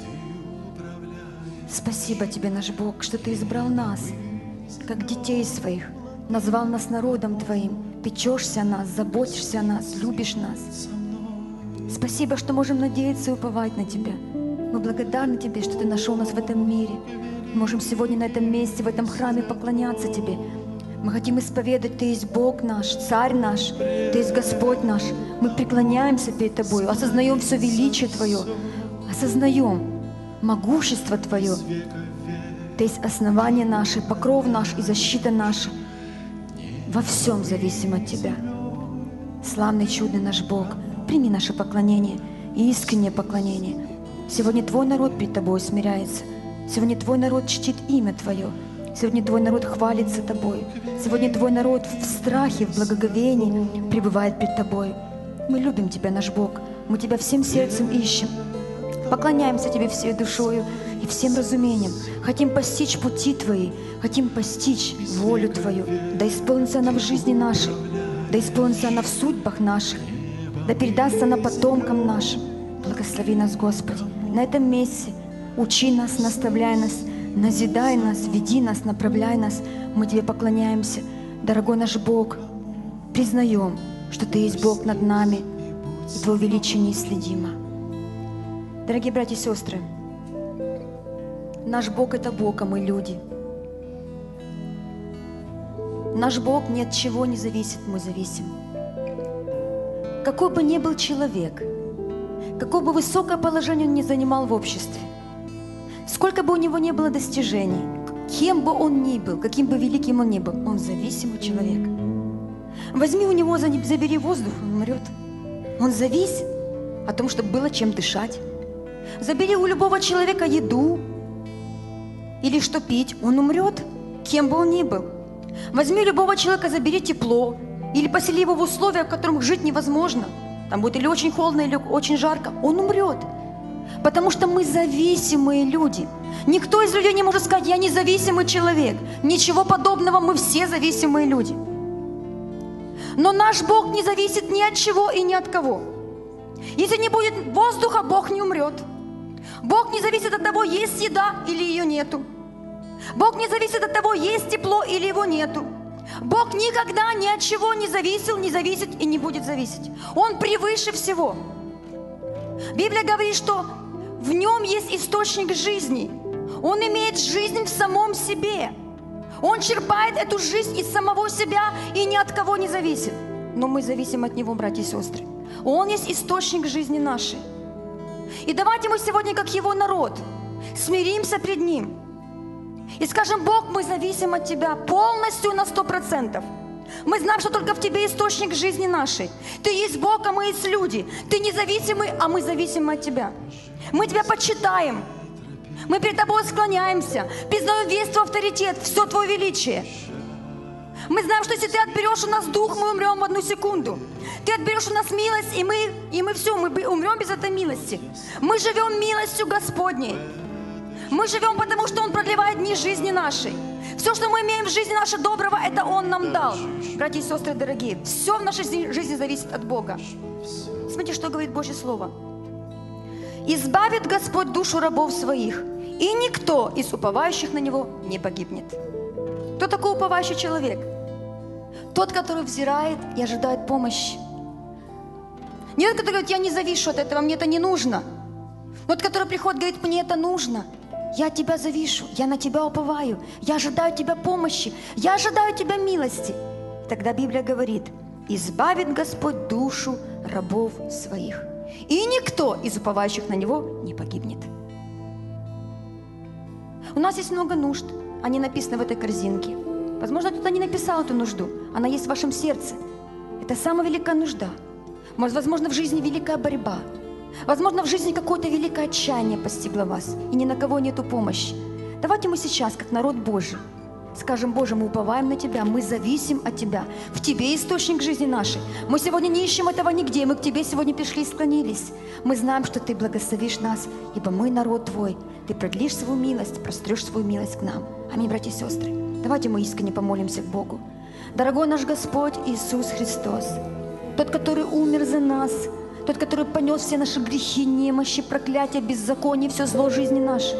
Спасибо Тебе, наш Бог, что Ты избрал нас, как детей Своих, назвал нас народом Твоим, печешься о нас, заботишься о нас, любишь нас. Спасибо, что можем надеяться и уповать на Тебя. Мы благодарны Тебе, что Ты нашел нас в этом мире. Мы можем сегодня на этом месте, в этом храме поклоняться Тебе. Мы хотим исповедать, Ты есть Бог наш, Царь наш, Ты есть Господь наш. Мы преклоняемся перед Тобой, осознаем все величие Твое, осознаем могущество Твое. Ты есть основание наше, покров наш и защита наша. Во всем зависим от Тебя. Славный, чудный наш Бог, прими наше поклонение и искреннее поклонение. Сегодня Твой народ перед Тобой смиряется. Сегодня Твой народ чтит имя Твое. Сегодня Твой народ хвалится Тобой. Сегодня Твой народ в страхе, в благоговении пребывает перед Тобой. Мы любим Тебя, наш Бог. Мы Тебя всем сердцем ищем. Поклоняемся Тебе всей душою и всем разумением. Хотим постичь пути Твои, хотим постичь волю Твою. Да исполнится она в жизни нашей, да исполнится она в судьбах наших, да передастся она потомкам нашим. Благослови нас, Господи, на этом месте. Учи нас, наставляй нас, назидай нас, веди нас, направляй нас. Мы Тебе поклоняемся, дорогой наш Бог. Признаем, что Ты есть Бог над нами, и Твое величие неисследимо. Дорогие братья и сестры, наш Бог — это Бог, а мы люди. Наш Бог ни от чего не зависит, мы зависим. Какой бы ни был человек, какое бы высокое положение он ни занимал в обществе, сколько бы у него ни было достижений, кем бы он ни был, каким бы великим он ни был, он зависимый человек. Возьми у него, забери воздух, он умрет. Он зависит от того, чтобы было чем дышать. Забери у любого человека еду или что пить, он умрет, кем бы он ни был. Возьми любого человека, забери тепло или посели его в условиях, в которых жить невозможно. Там будет или очень холодно, или очень жарко, он умрет. Потому что мы зависимые люди. Никто из людей не может сказать: я независимый человек. Ничего подобного, мы все зависимые люди. Но наш Бог не зависит ни от чего и ни от кого. Если не будет воздуха, Бог не умрет. Бог не зависит от того, есть еда или ее нету. Бог не зависит от того, есть тепло или его нету. Бог никогда ни от чего не зависел, не зависит и не будет зависеть. Он превыше всего. Библия говорит, что в нем есть источник жизни. Он имеет жизнь в самом себе. Он черпает эту жизнь из самого себя и ни от кого не зависит. Но мы зависим от Него, братья и сестры. Он есть источник жизни нашей. И давайте мы сегодня, как Его народ, смиримся пред Ним и скажем: Бог, мы зависим от Тебя полностью на сто процентов. Мы знаем, что только в Тебе источник жизни нашей. Ты есть Бог, а мы есть люди. Ты независимый, а мы зависимы от Тебя. Мы Тебя почитаем. Мы перед Тобой склоняемся, признаем весь Твой авторитет, все Твое величие. Мы знаем, что если Ты отберешь у нас дух, мы умрем в одну секунду. Ты отберешь у нас милость, и мы, и мы все, мы умрем без этой милости. Мы живем милостью Господней. Мы живем, потому что Он продлевает дни жизни нашей. Все, что мы имеем в жизни нашей доброго, это Он нам дал. Братья и сестры дорогие, все в нашей жизни зависит от Бога. Смотрите, что говорит Божье Слово. «Избавит Господь душу рабов своих, и никто из уповающих на Него не погибнет». Кто такой уповающий человек? Тот, который взирает и ожидает помощи. Не тот, который говорит: я не завишу от этого, мне это не нужно. Но тот, который приходит, говорит: мне это нужно. Я от Тебя завишу, я на Тебя уповаю, я ожидаю Тебя помощи, я ожидаю Тебя милости. И тогда Библия говорит: избавит Господь душу рабов своих, и никто из уповающих на Него не погибнет. У нас есть много нужд, они написаны в этой корзинке. Возможно, кто-то не написал эту нужду, она есть в вашем сердце. Это самая великая нужда. Возможно, в жизни великая борьба. Возможно, в жизни какое-то великое отчаяние постигло вас, и ни на кого нету помощи. Давайте мы сейчас, как народ Божий, скажем: Боже, мы уповаем на Тебя, мы зависим от Тебя. В Тебе источник жизни нашей. Мы сегодня не ищем этого нигде, мы к Тебе сегодня пришли и склонились. Мы знаем, что Ты благословишь нас, ибо мы народ Твой. Ты продлишь свою милость, прострешь свою милость к нам. Аминь, братья и сестры. Давайте мы искренне помолимся к Богу. Дорогой наш Господь Иисус Христос, Тот, который умер за нас, Тот, который понес все наши грехи, немощи, проклятия, беззаконие, все зло жизни нашей.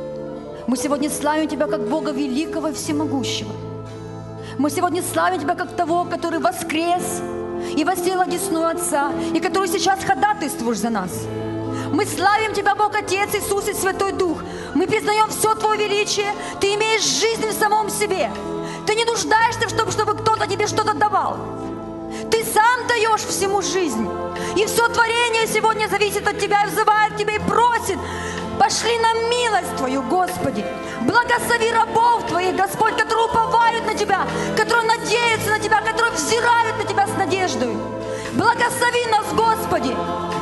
Мы сегодня славим Тебя как Бога великого и всемогущего. Мы сегодня славим Тебя как того, который воскрес и воссел одесную Отца, и который сейчас ходатайствуешь за нас. Мы славим Тебя, Бог Отец, Иисус и Святой Дух. Мы признаем все Твое величие. Ты имеешь жизнь в самом себе. Ты не нуждаешься, чтобы, чтобы кто-то тебе что-то давал. Ты сам даешь всему жизнь. И все творение сегодня зависит от Тебя, и взывает к Тебе и просит: пошли нам милость Твою, Господи. Благослови рабов Твоих, Господь, которые уповают на Тебя, которые надеются на Тебя, которые взирают на Тебя с надеждой. Благослови нас, Господи.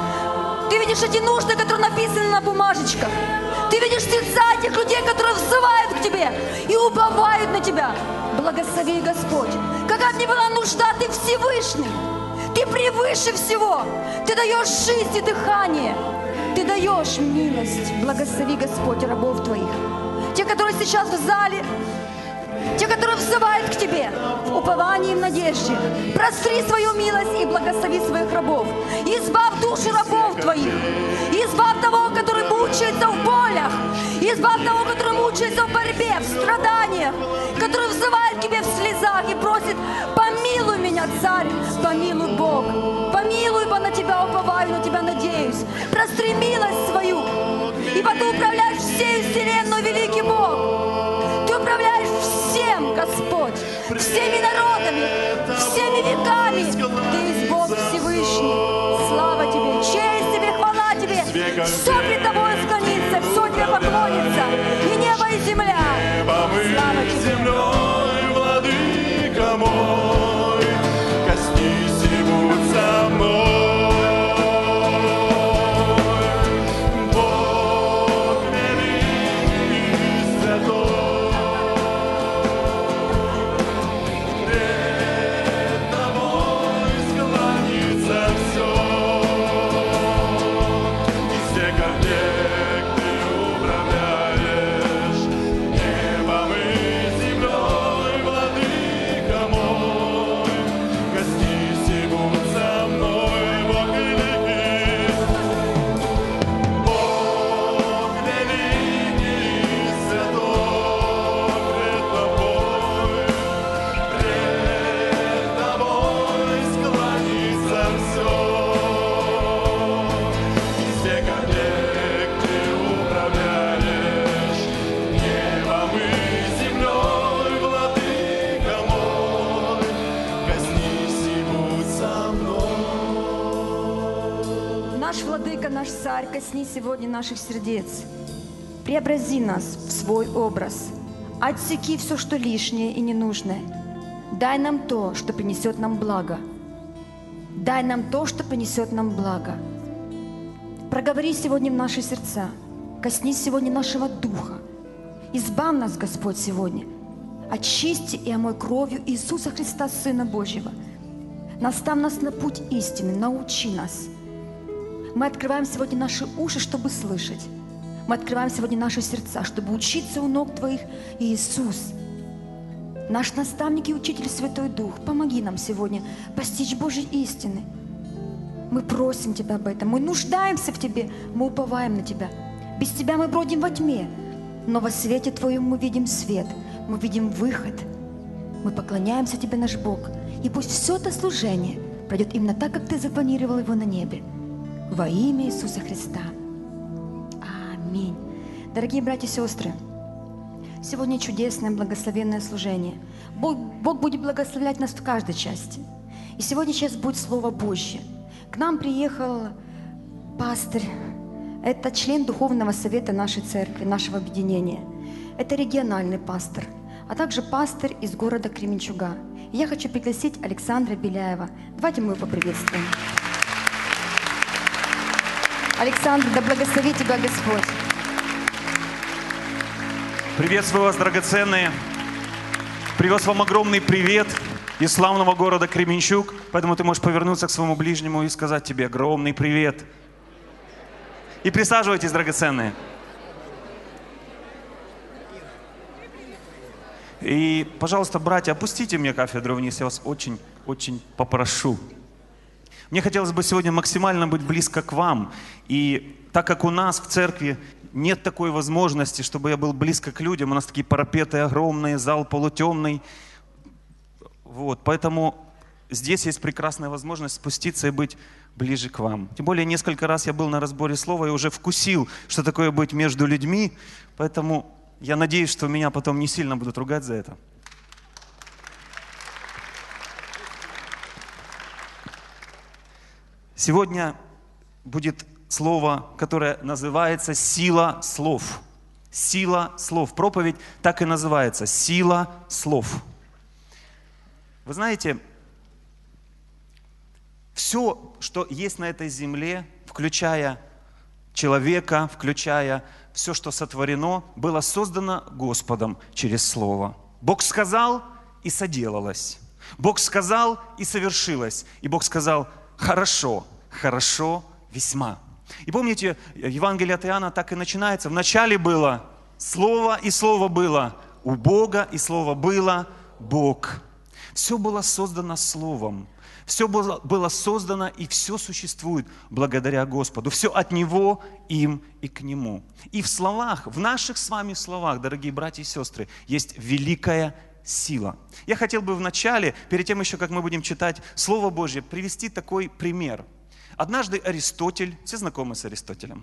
Ты видишь эти нужды, которые написаны на бумажечках. Ты видишь сердца этих людей, которые взывают к Тебе и уповают на Тебя. Благослови, Господь. Какая бы ни была нужда, Ты Всевышний. Ты превыше всего. Ты даешь жизнь и дыхание. Ты даешь милость. Благослови, Господь, рабов Твоих. Те, которые сейчас в зале, те, которые взывают к Тебе в уповании и в надежде. Простри свою милость и благослови своих рабов. Избавь души рабов Твоих. Избавь того, который мучается в болях. Избавь того, который мучается в борьбе, в страданиях. Который взывает к Тебе в слезах и просит: помилуй меня, Царь, помилуй, Бог. Помилуй, ибо на Тебя уповаю, на Тебя надеюсь. Простри милость свою, ибо Ты управляешь всей вселенной, великий Бог. Ты управляешь всем, Господь, всеми народами, всеми веками. Ты есть Бог Всевышний. Слава Тебе, честь Тебе, хвала Тебе. Все пред Тобой склонится, все Тебе поклонится. И небо, и земля. Слава Тебе. Владыка мой, коснись и будь со мной. Бог великий и святой, пред тобой склонится все. Из века в век ты управляешь небом и землей, владыка мой, коснись и будь со мной, Бог великий. Бог великий и святой, пред тобой, пред тобой склонится все. Из века в век ты управляешь небом и землей, владыка мой, коснись и будь со мной. Наш Владыка, наш Царь, коснись сегодня наших сердец. Преобрази нас в свой образ. Отсеки все, что лишнее и ненужное. Дай нам то, что принесет нам благо. Дай нам то, что принесет нам благо. Проговори сегодня в наши сердца. Коснись сегодня нашего духа. Избавь нас, Господь, сегодня. Очисти и омой кровью Иисуса Христа, Сына Божьего. Наставь нас на путь истины, научи нас. Мы открываем сегодня наши уши, чтобы слышать. Мы открываем сегодня наши сердца, чтобы учиться у ног Твоих. Иисус, наш наставник и учитель Святой Дух, помоги нам сегодня постичь Божьей истины. Мы просим Тебя об этом, мы нуждаемся в Тебе, мы уповаем на Тебя. Без Тебя мы бродим во тьме, но во свете Твоем мы видим свет, мы видим выход. Мы поклоняемся Тебе, наш Бог, и пусть все это служение пройдет именно так, как Ты запланировал его на небе. Во имя Иисуса Христа. Аминь. Дорогие братья и сестры, сегодня чудесное, благословенное служение. Бог, Бог будет благословлять нас в каждой части. И сегодня сейчас будет Слово Божье. К нам приехал пастырь. Это член Духовного совета нашей церкви, нашего объединения. Это региональный пастор, а также пастырь из города Кременчуга. И я хочу пригласить Александра Беляева. Давайте мы его поприветствуем. Александр, да благословит тебя Господь. Приветствую вас, драгоценные. Привез вам огромный привет из славного города Кременчуг. Поэтому ты можешь повернуться к своему ближнему и сказать тебе огромный привет. И присаживайтесь, драгоценные. И, пожалуйста, братья, опустите мне кафедру вниз, я вас очень-очень попрошу. Мне хотелось бы сегодня максимально быть близко к вам. И так как у нас в церкви нет такой возможности, чтобы я был близко к людям, у нас такие парапеты огромные, зал полутемный. Вот, поэтому здесь есть прекрасная возможность спуститься и быть ближе к вам. Тем более, несколько раз я был на разборе слова и уже вкусил, что такое быть между людьми. Поэтому я надеюсь, что меня потом не сильно будут ругать за это. Сегодня будет слово, которое называется «Сила слов». Сила слов. Проповедь так и называется «Сила слов». Вы знаете, все, что есть на этой земле, включая человека, включая все, что сотворено, было создано Господом через Слово. Бог сказал, и соделалось. Бог сказал, и совершилось. И Бог сказал: хорошо, хорошо, весьма. И помните, Евангелие от Иоанна так и начинается. Вначале было Слово, и Слово было у Бога, и Слово было Бог. Все было создано Словом. Все было, было создано, и все существует благодаря Господу. Все от Него, им и к Нему. И в словах, в наших с вами словах, дорогие братья и сестры, есть великая сила. Я хотел бы вначале, перед тем еще, как мы будем читать Слово Божье, привести такой пример. Однажды Аристотель, все знакомы с Аристотелем?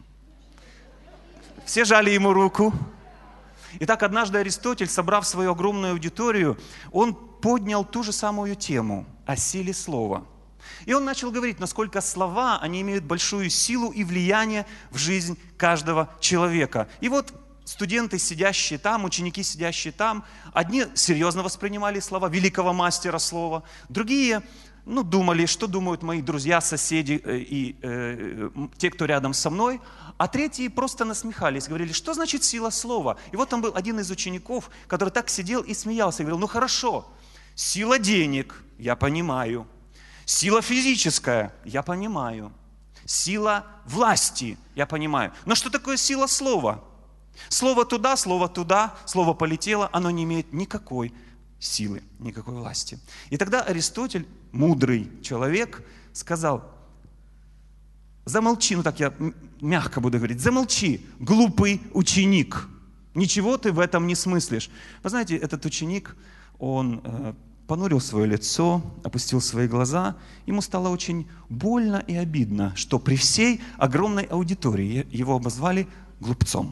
Все жали ему руку. Итак, однажды Аристотель, собрав свою огромную аудиторию, он поднял ту же самую тему о силе слова. И он начал говорить, насколько слова, они имеют большую силу и влияние в жизнь каждого человека. И вот студенты, сидящие там, ученики, сидящие там, одни серьезно воспринимали слова великого мастера слова, другие ну, думали, что думают мои друзья, соседи и э, те, кто рядом со мной, а третьи просто насмехались, говорили, что значит сила слова? И вот там был один из учеников, который так сидел и смеялся, и говорил, ну хорошо, сила денег, я понимаю, сила физическая, я понимаю, сила власти, я понимаю, но что такое сила слова? Слово туда, слово туда, слово полетело, оно не имеет никакой силы, никакой власти. И тогда Аристотель, мудрый человек, сказал, замолчи, ну так я мягко буду говорить, замолчи, глупый ученик, ничего ты в этом не смыслишь. Вы знаете, этот ученик, он э, понурил свое лицо, опустил свои глаза, ему стало очень больно и обидно, что при всей огромной аудитории его обозвали глупцом.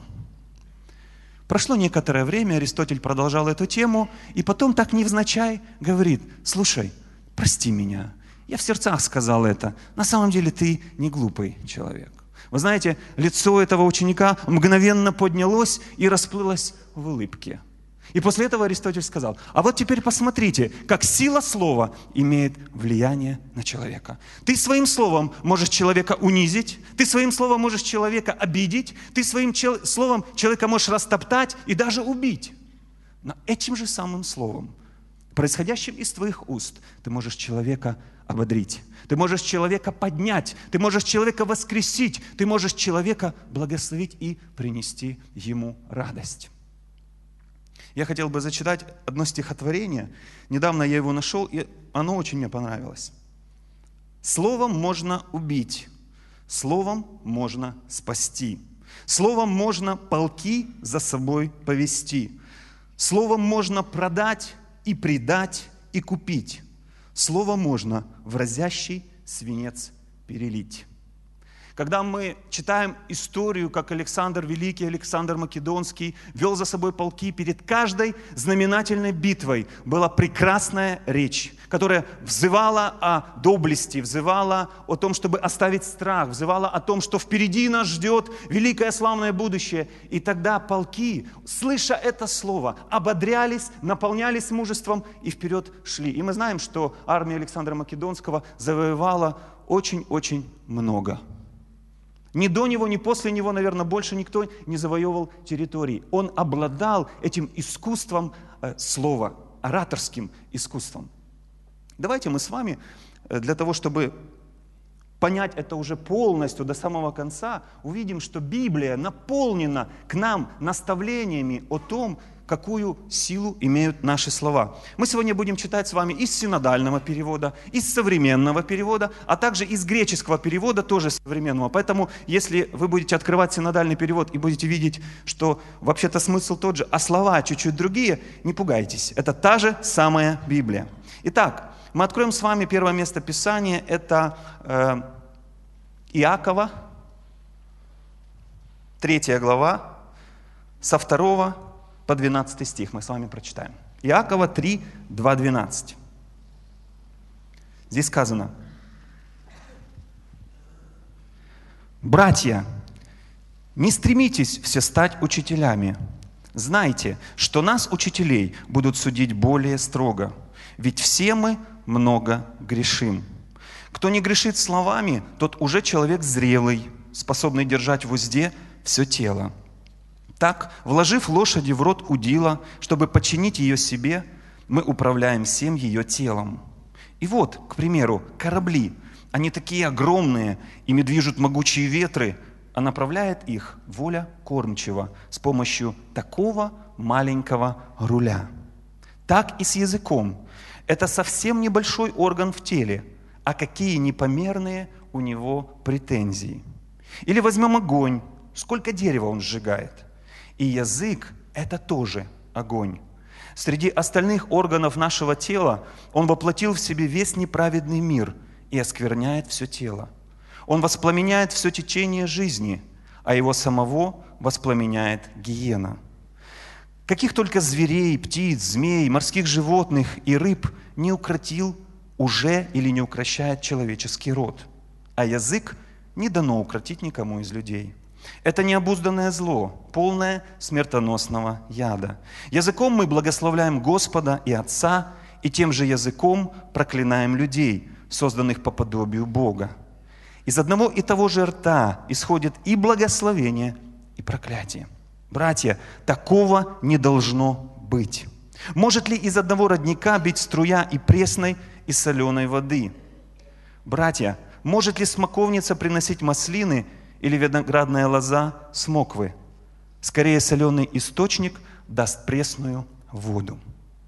Прошло некоторое время, Аристотель продолжал эту тему, и потом так невзначай говорит, слушай, прости меня, я в сердцах сказал это, на самом деле ты не глупый человек. Вы знаете, лицо этого ученика мгновенно поднялось и расплылось в улыбке. И после этого Аристотель сказал, а вот теперь посмотрите, как сила слова имеет влияние на человека. Ты своим словом можешь человека унизить, ты своим словом можешь человека обидеть, ты своим чел- словом человека можешь растоптать и даже убить. Но этим же самым словом, происходящим из твоих уст, ты можешь человека ободрить, ты можешь человека поднять, ты можешь человека воскресить, ты можешь человека благословить и принести ему радость. Я хотел бы зачитать одно стихотворение. Недавно я его нашел, и оно очень мне понравилось. Словом можно убить, словом можно спасти, словом можно полки за собой повести, словом можно продать и предать и купить, словом можно в разящий свинец перелить. Когда мы читаем историю, как Александр Великий, Александр Македонский вел за собой полки, перед каждой знаменательной битвой была прекрасная речь, которая взывала о доблести, взывала о том, чтобы оставить страх, взывала о том, что впереди нас ждет великое славное будущее. И тогда полки, слыша это слово, ободрялись, наполнялись мужеством и вперед шли. И мы знаем, что армия Александра Македонского завоевала очень-очень много. Ни до него, ни после него, наверное, больше никто не завоевывал территории. Он обладал этим искусством э, слова, ораторским искусством. Давайте мы с вами, э, для того, чтобы понять это уже полностью до самого конца, увидим, что Библия наполнена к нам наставлениями о том, какую силу имеют наши слова. Мы сегодня будем читать с вами из синодального перевода, из современного перевода, а также из греческого перевода, тоже современного. Поэтому, если вы будете открывать синодальный перевод и будете видеть, что вообще-то смысл тот же, а слова чуть-чуть другие, не пугайтесь. Это та же самая Библия. Итак, мы откроем с вами первое место Писания. Это э, Иакова, третья глава, со второго по двенадцатый стих мы с вами прочитаем. Иакова три, два, двенадцать. Здесь сказано: «Братья, не стремитесь все стать учителями. Знайте, что нас, учителей, будут судить более строго. Ведь все мы много грешим. Кто не грешит словами, тот уже человек зрелый, способный держать в узде все тело. Так, вложив лошади в рот удила, чтобы подчинить ее себе, мы управляем всем ее телом. И вот, к примеру, корабли. Они такие огромные, ими движут могучие ветры, а направляет их воля кормчего с помощью такого маленького руля. Так и с языком. Это совсем небольшой орган в теле, а какие непомерные у него претензии. Или возьмем огонь, сколько дерева он сжигает. И язык – это тоже огонь. Среди остальных органов нашего тела он воплотил в себе весь неправедный мир и оскверняет все тело. Он воспламеняет все течение жизни, а его самого воспламеняет гиена. Каких только зверей, птиц, змей, морских животных и рыб не укротил уже или не укрощает человеческий род. А язык не дано укротить никому из людей. Это необузданное зло, полное смертоносного яда. Языком мы благословляем Господа и Отца, и тем же языком проклинаем людей, созданных по подобию Бога. Из одного и того же рта исходит и благословение, и проклятие. Братья, такого не должно быть. Может ли из одного родника бить струя и пресной, и соленой воды? Братья, может ли смоковница приносить маслины, или виноградная лоза смоквы? Скорее, соленый источник даст пресную воду.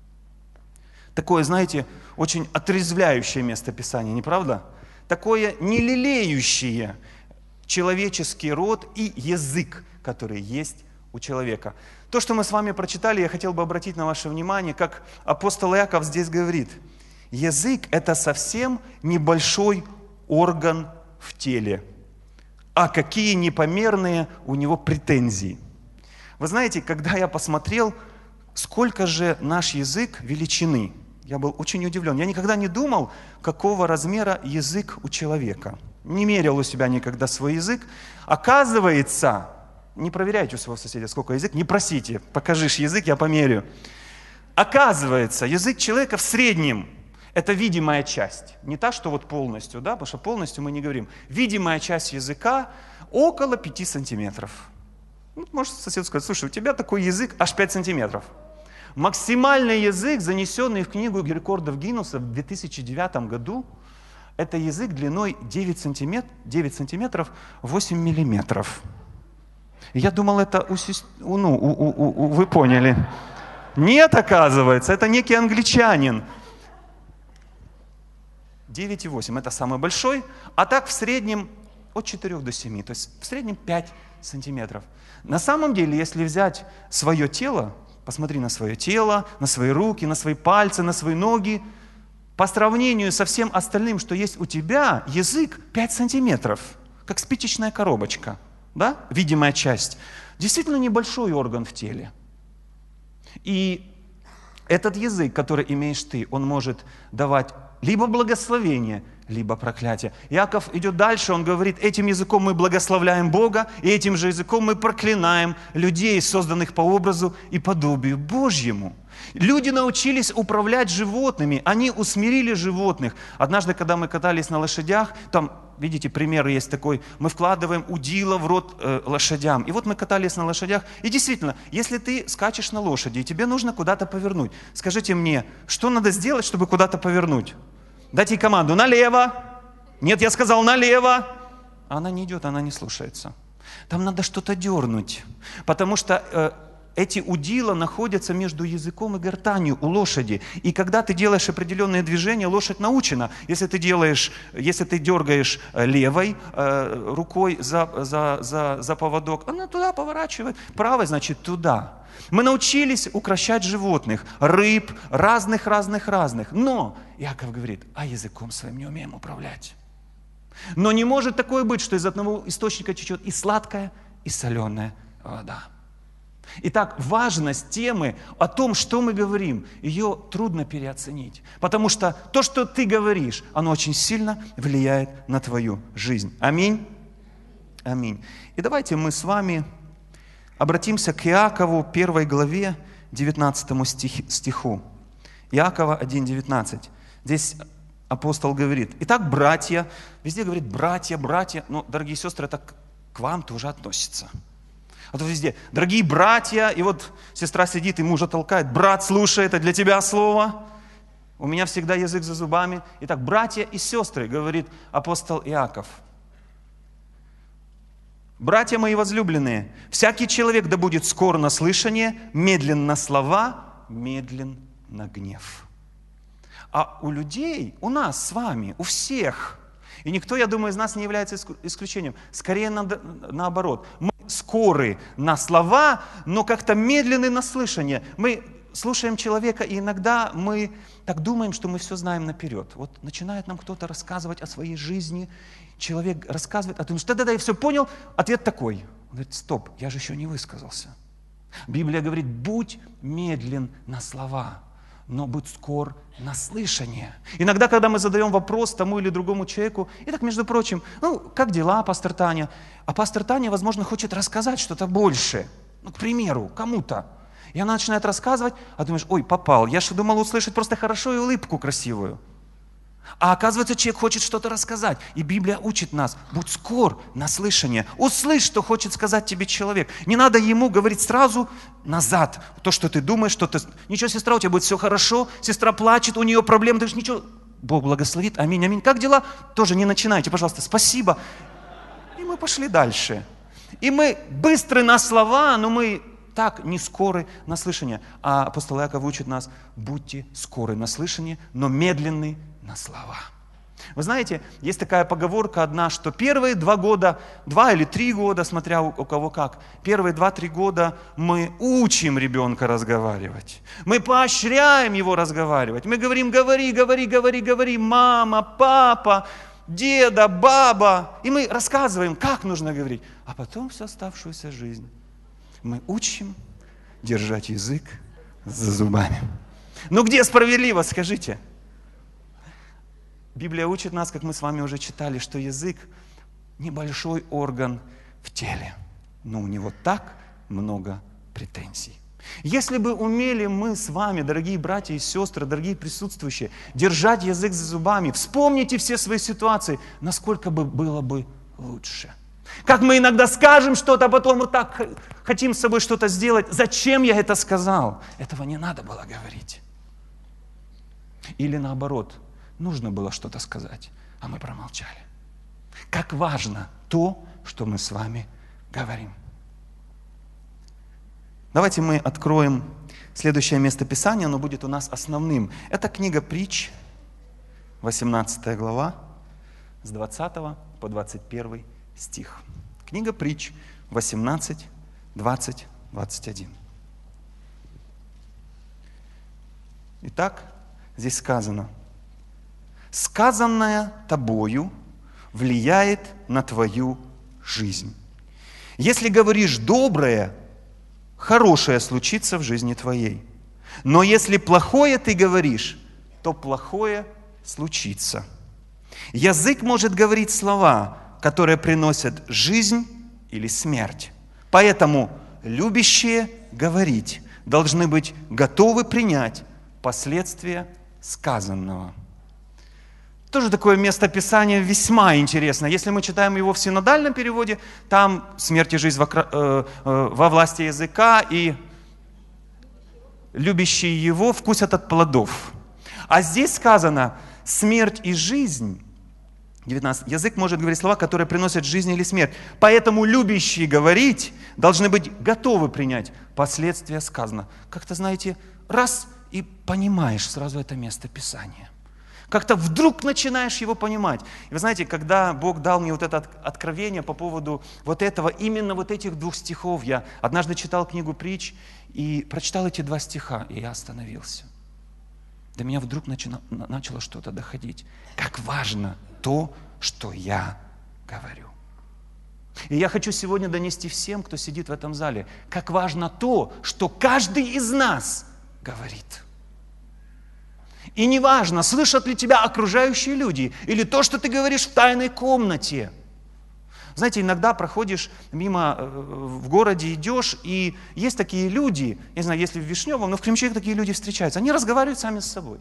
Такое, знаете, очень отрезвляющее место Писания, не правда? Такое не лелеющее человеческий род и язык, который есть у человека. То, что мы с вами прочитали, я хотел бы обратить на ваше внимание, как апостол Иаков здесь говорит. Язык – это совсем небольшой орган в теле. А какие непомерные у него претензии. Вы знаете, когда я посмотрел, сколько же наш язык величины, я был очень удивлен. Я никогда не думал, какого размера язык у человека. Не мерил у себя никогда свой язык. Оказывается, не проверяйте у своего соседа, сколько язык, не просите, покажешь язык, я померю. Оказывается, язык человека в среднем это видимая часть. Не та, что вот полностью, да, потому что полностью мы не говорим. Видимая часть языка около пяти сантиметров. Ну, может сосед сказать: слушай, у тебя такой язык аж пять сантиметров. Максимальный язык, занесенный в книгу рекордов Гиннесса в две тысячи девятом году, это язык длиной девять сантиметров, девять сантиметров восемь миллиметров. Я думал, это у, ну, у, у, у, вы поняли. Нет, оказывается, это некий англичанин. девять и восемь – это самый большой, а так в среднем от четырёх до семи, то есть в среднем пять сантиметров. На самом деле, если взять свое тело, посмотри на свое тело, на свои руки, на свои пальцы, на свои ноги, по сравнению со всем остальным, что есть у тебя, язык пять сантиметров. как спичечная коробочка, да, видимая часть. Действительно небольшой орган в теле. И этот язык, который имеешь ты, он может давать либо благословение, либо проклятие. Иаков идет дальше, он говорит, этим языком мы благословляем Бога, и этим же языком мы проклинаем людей, созданных по образу и подобию Божьему. Люди научились управлять животными, они усмирили животных. Однажды, когда мы катались на лошадях, там, видите, пример есть такой, мы вкладываем удила в рот э, лошадям. И вот мы катались на лошадях, и действительно, если ты скачешь на лошади, и тебе нужно куда-то повернуть, скажите мне, что надо сделать, чтобы куда-то повернуть? Дайте ей команду, налево. Нет, я сказал налево. Она не идет, она не слушается. Там надо что-то дернуть, потому что э, эти удила находятся между языком и гортанью у лошади. И когда ты делаешь определенные движения, лошадь научена. Если ты делаешь, если ты дергаешь левой э, рукой за, за, за, за поводок, она туда поворачивает, правой, значит, туда. Мы научились укрощать животных, рыб, разных-разных-разных. Но, Иаков говорит, а языком своим не умеем управлять. Но не может такое быть, что из одного источника течет и сладкая, и соленая вода. Итак, важность темы о том, что мы говорим, ее трудно переоценить. Потому что то, что ты говоришь, оно очень сильно влияет на твою жизнь. Аминь. Аминь. И давайте мы с вами обратимся к Иакову, первой главе, девятнадцатому стиху. Иакова один девятнадцать. Здесь апостол говорит, итак, братья, везде говорит братья, братья, но, дорогие сестры, это к вам тоже относится. А то везде, дорогие братья, и вот сестра сидит и мужа толкает, брат, слушай, это для тебя слово. У меня всегда язык за зубами. Итак, братья и сестры, говорит апостол Иаков. Братья мои возлюбленные, всякий человек да будет скор на слышание, медлен на слова, медлен на гнев. А у людей, у нас с вами, у всех, и никто, я думаю, из нас не является исключением, скорее наоборот, мы скоры на слова, но как-то медленны на слышание. Мы слушаем человека, и иногда мы так думаем, что мы все знаем наперед. Вот начинает нам кто-то рассказывать о своей жизни, человек рассказывает, а ты думаешь, да-да-да, я все понял, ответ такой. Он говорит, стоп, я же еще не высказался. Библия говорит, будь медлен на слова, но будь скор на слышание. Иногда, когда мы задаем вопрос тому или другому человеку, и так, между прочим, ну, как дела, пастор Таня? А пастор Таня, возможно, хочет рассказать что-то больше. Ну, к примеру, кому-то. И она начинает рассказывать, а думаешь, ой, попал, я же думал услышать просто хорошо и улыбку красивую. А оказывается, человек хочет что-то рассказать. И Библия учит нас, будь скор на слышание. Услышь, что хочет сказать тебе человек. Не надо ему говорить сразу назад. То, что ты думаешь, что ты... Ничего, сестра, у тебя будет все хорошо. Сестра плачет, у нее проблемы. Ты говоришь, ничего, Бог благословит. Аминь, аминь. Как дела? Тоже не начинайте, пожалуйста. Спасибо. И мы пошли дальше. И мы быстры на слова, но мы так не скоры на слышание. А апостол Иаков учит нас, будьте скоры на слышание, но медленны на слова. Вы знаете, есть такая поговорка одна, что первые два года, два или три года, смотря у, у кого как, первые два-три года мы учим ребенка разговаривать. Мы поощряем его разговаривать. Мы говорим, говори, говори, говори, говори, мама, папа, деда, баба. И мы рассказываем, как нужно говорить. А потом всю оставшуюся жизнь мы учим держать язык за зубами. Ну где справедливо, скажите? Библия учит нас, как мы с вами уже читали, что язык – небольшой орган в теле, но у него так много претензий. Если бы умели мы с вами, дорогие братья и сестры, дорогие присутствующие, держать язык за зубами, вспомните все свои ситуации, насколько бы было бы лучше. Как мы иногда скажем что-то, а потом вот так хотим с собой что-то сделать. Зачем я это сказал? Этого не надо было говорить. Или наоборот – нужно было что-то сказать, а мы промолчали. Как важно то, что мы с вами говорим. Давайте мы откроем следующее место Писания, оно будет у нас основным. Это книга Притч, восемнадцатая глава, с двадцатого по двадцать первый стих. Книга Притч, восемнадцать, двадцать, двадцать один. Итак, здесь сказано: сказанное тобою влияет на твою жизнь. Если говоришь доброе, хорошее случится в жизни твоей. Но если плохое ты говоришь, то плохое случится. Язык может говорить слова, которые приносят жизнь или смерть. Поэтому любящие говорить должны быть готовы принять последствия сказанного. Тоже такое местописание весьма интересно. Если мы читаем его в синодальном переводе, там смерть и жизнь во, э, э, во власти языка, и любящие его вкусят от плодов. А здесь сказано смерть и жизнь. девятнадцать. Язык может говорить слова, которые приносят жизнь или смерть. Поэтому любящие говорить должны быть готовы принять последствия сказанного. Как-то, знаете, раз и понимаешь сразу это место Писания. Как-то вдруг начинаешь его понимать. И вы знаете, когда Бог дал мне вот это откровение по поводу вот этого, именно вот этих двух стихов, я однажды читал книгу притч и прочитал эти два стиха, и я остановился. До меня вдруг начало, начало что-то доходить. Как важно то, что я говорю. И я хочу сегодня донести всем, кто сидит в этом зале, как важно то, что каждый из нас говорит. И не важно, слышат ли тебя окружающие люди, или то, что ты говоришь в тайной комнате. Знаете, иногда проходишь мимо, в городе идешь, и есть такие люди, не знаю, если в Вишневом, но в Кремче такие люди встречаются, они разговаривают сами с собой.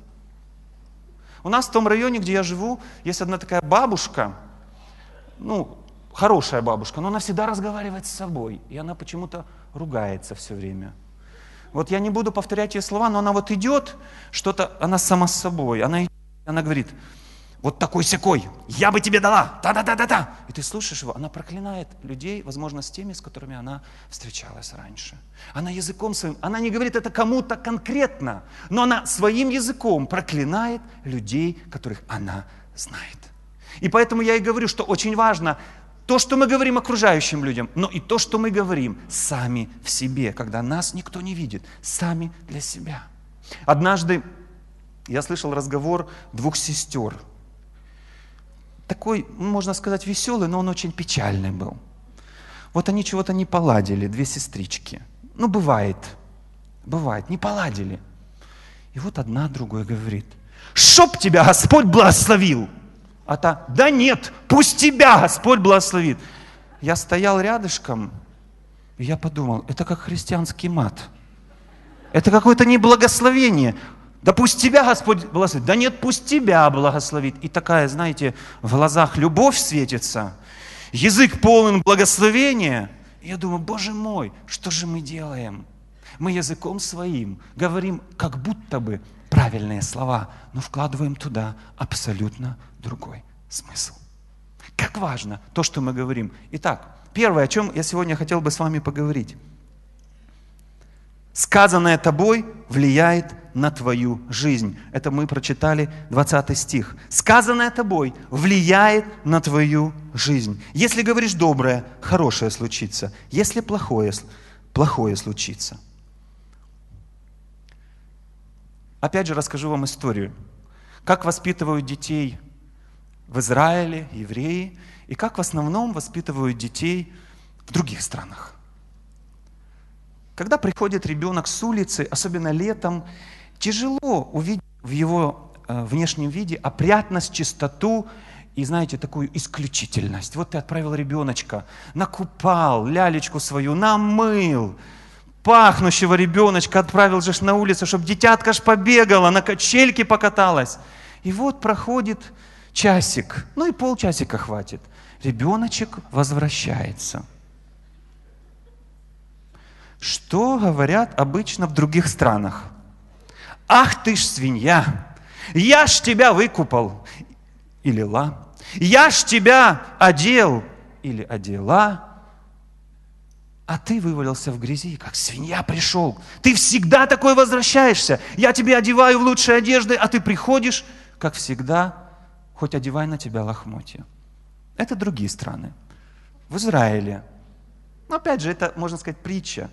У нас в том районе, где я живу, есть одна такая бабушка, ну, хорошая бабушка, но она всегда разговаривает с собой, и она почему-то ругается все время. Вот я не буду повторять ее слова, но она вот идет, что-то, она сама с собой, она идет, она говорит, вот такой-сякой, я бы тебе дала, та-да-да-да-да. И ты слушаешь его, она проклинает людей, возможно, с теми, с которыми она встречалась раньше. Она языком своим, она не говорит это кому-то конкретно, но она своим языком проклинает людей, которых она знает. И поэтому я и говорю, что очень важно то, что мы говорим окружающим людям, но и то, что мы говорим сами в себе, когда нас никто не видит, сами для себя. Однажды я слышал разговор двух сестер. Такой, можно сказать, веселый, но он очень печальный был. Вот они чего-то не поладили, две сестрички. Ну, бывает, бывает, не поладили. И вот одна другой говорит, чтоб тебя Господь благословил. А та, да нет, пусть тебя Господь благословит. Я стоял рядышком, и я подумал, это как христианский мат. Это какое-то неблагословение. Да пусть тебя Господь благословит. Да нет, пусть тебя благословит. И такая, знаете, в глазах любовь светится, язык полон благословения. И я думаю, Боже мой, что же мы делаем? Мы языком своим говорим как будто бы правильные слова, но вкладываем туда абсолютно другой смысл. Как важно то, что мы говорим. Итак, первое, о чем я сегодня хотел бы с вами поговорить. Сказанное тобой влияет на твою жизнь. Это мы прочитали двадцатый стих. Сказанное тобой влияет на твою жизнь. Если говоришь доброе, хорошее случится. Если плохое, плохое случится. Опять же расскажу вам историю. Как воспитывают детей в Израиле, евреи, и как в основном воспитывают детей в других странах. Когда приходит ребенок с улицы, особенно летом, тяжело увидеть в его э, внешнем виде опрятность, чистоту и, знаете, такую исключительность. Вот ты отправил ребеночка, накупал, лялечку свою, намыл, пахнущего ребеночка отправил же на улицу, чтобы дитятка ж побегала, на качельке покаталась. И вот проходит часик, ну и полчасика хватит. Ребеночек возвращается. Что говорят обычно в других странах? Ах ты ж свинья, я ж тебя выкупал или ла, я ж тебя одел или одела, а ты вывалился в грязи, как свинья пришел. Ты всегда такой возвращаешься. Я тебе одеваю в лучшие одежды, а ты приходишь, как всегда, хоть одевай на тебя лохмотья. Это другие страны. В Израиле, но опять же, это, можно сказать, притча.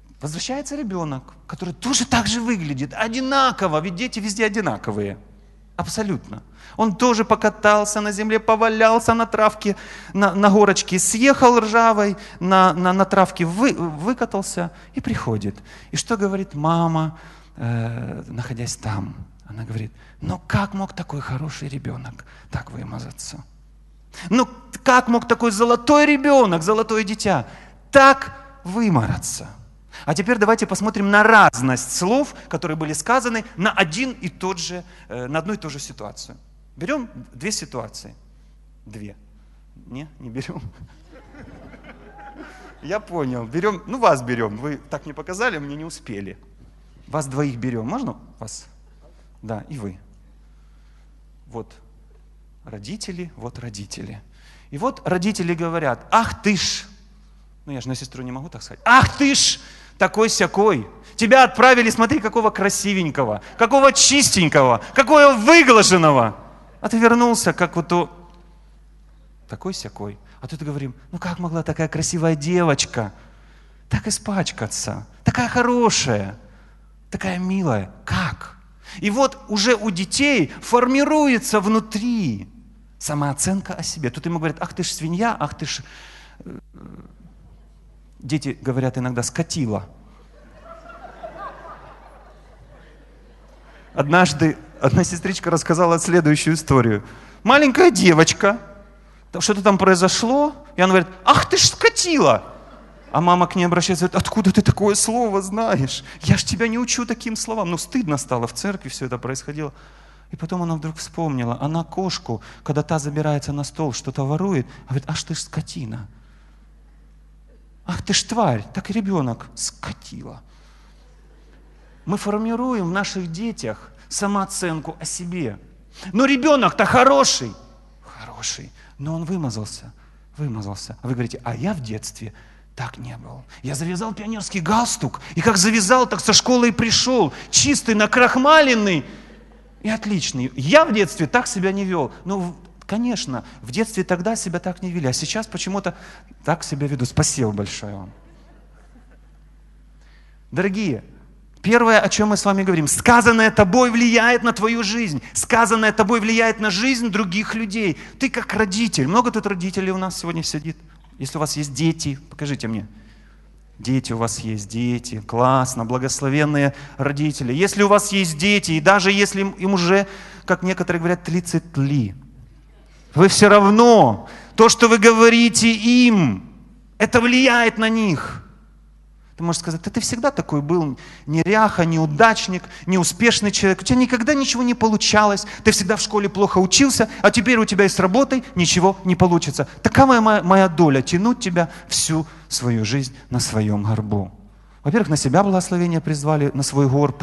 Возвращается ребенок, который тоже так же выглядит, одинаково, ведь дети везде одинаковые. Абсолютно. Он тоже покатался на земле, повалялся на травке, на, на горочке, съехал ржавой, на, на, на травке вы, выкатался и приходит. И что говорит мама, э, находясь там? Она говорит: ну как мог такой хороший ребенок так вымазаться? Ну как мог такой золотой ребенок, золотое дитя так вымараться? А теперь давайте посмотрим на разность слов, которые были сказаны на один и тот же, на одну и ту же ситуацию. Берем две ситуации. Две. Не, не берем. Я понял. Берем, ну вас берем. Вы так не показали, мне не успели. Вас двоих берем. Можно вас? Да, и вы. Вот родители, вот родители. И вот родители говорят: ах ты ж, ну я же на сестру не могу так сказать, ах ты ж, такой-сякой. Тебя отправили, смотри, какого красивенького, какого чистенького, какого выглаженного. А ты вернулся, как вот то, такой-сякой. А тут говорим: ну как могла такая красивая девочка так испачкаться? Такая хорошая, такая милая. Как? И вот уже у детей формируется внутри самооценка о себе. Тут ему говорят: ах ты ж свинья, ах ты ж... Дети говорят иногда: скотила. Однажды одна сестричка рассказала следующую историю. Маленькая девочка, что-то там произошло, и она говорит: ах ты ж скотила. А мама к ней обращается: откуда ты такое слово знаешь? Я ж тебя не учу таким словам. Ну стыдно стало, в церкви все это происходило. И потом она вдруг вспомнила, она кошку, когда та забирается на стол, что-то ворует, говорит: ах ты ж скотина. Ах ты ж тварь, так и ребенок скотила. Мы формируем в наших детях самооценку о себе. Но ребенок-то хороший, хороший, но он вымазался, вымазался. А вы говорите: а я в детстве так не был. Я завязал пионерский галстук, и как завязал, так со школы и пришел, чистый, накрахмаленный и отличный. Я в детстве так себя не вел. Ну, конечно, в детстве тогда себя так не вели, а сейчас почему-то так себя веду. Спасибо большое вам. Дорогие, первое, о чем мы с вами говорим: сказанное тобой влияет на твою жизнь, сказанное тобой влияет на жизнь других людей. Ты как родитель, много тут родителей у нас сегодня сидит? Если у вас есть дети, покажите мне. Дети у вас есть, дети, классно, благословенные родители. Если у вас есть дети, и даже если им уже, как некоторые говорят, тридцать лет, вы все равно, то, что вы говорите им, это влияет на них. Ты можешь сказать: да ты всегда такой был неряха, неудачник, неуспешный человек. У тебя никогда ничего не получалось. Ты всегда в школе плохо учился, а теперь у тебя и с работой ничего не получится. Такова моя, моя доля, тянуть тебя всю свою жизнь на своем горбу. Во-первых, на себя благословение призвали, на свой горб.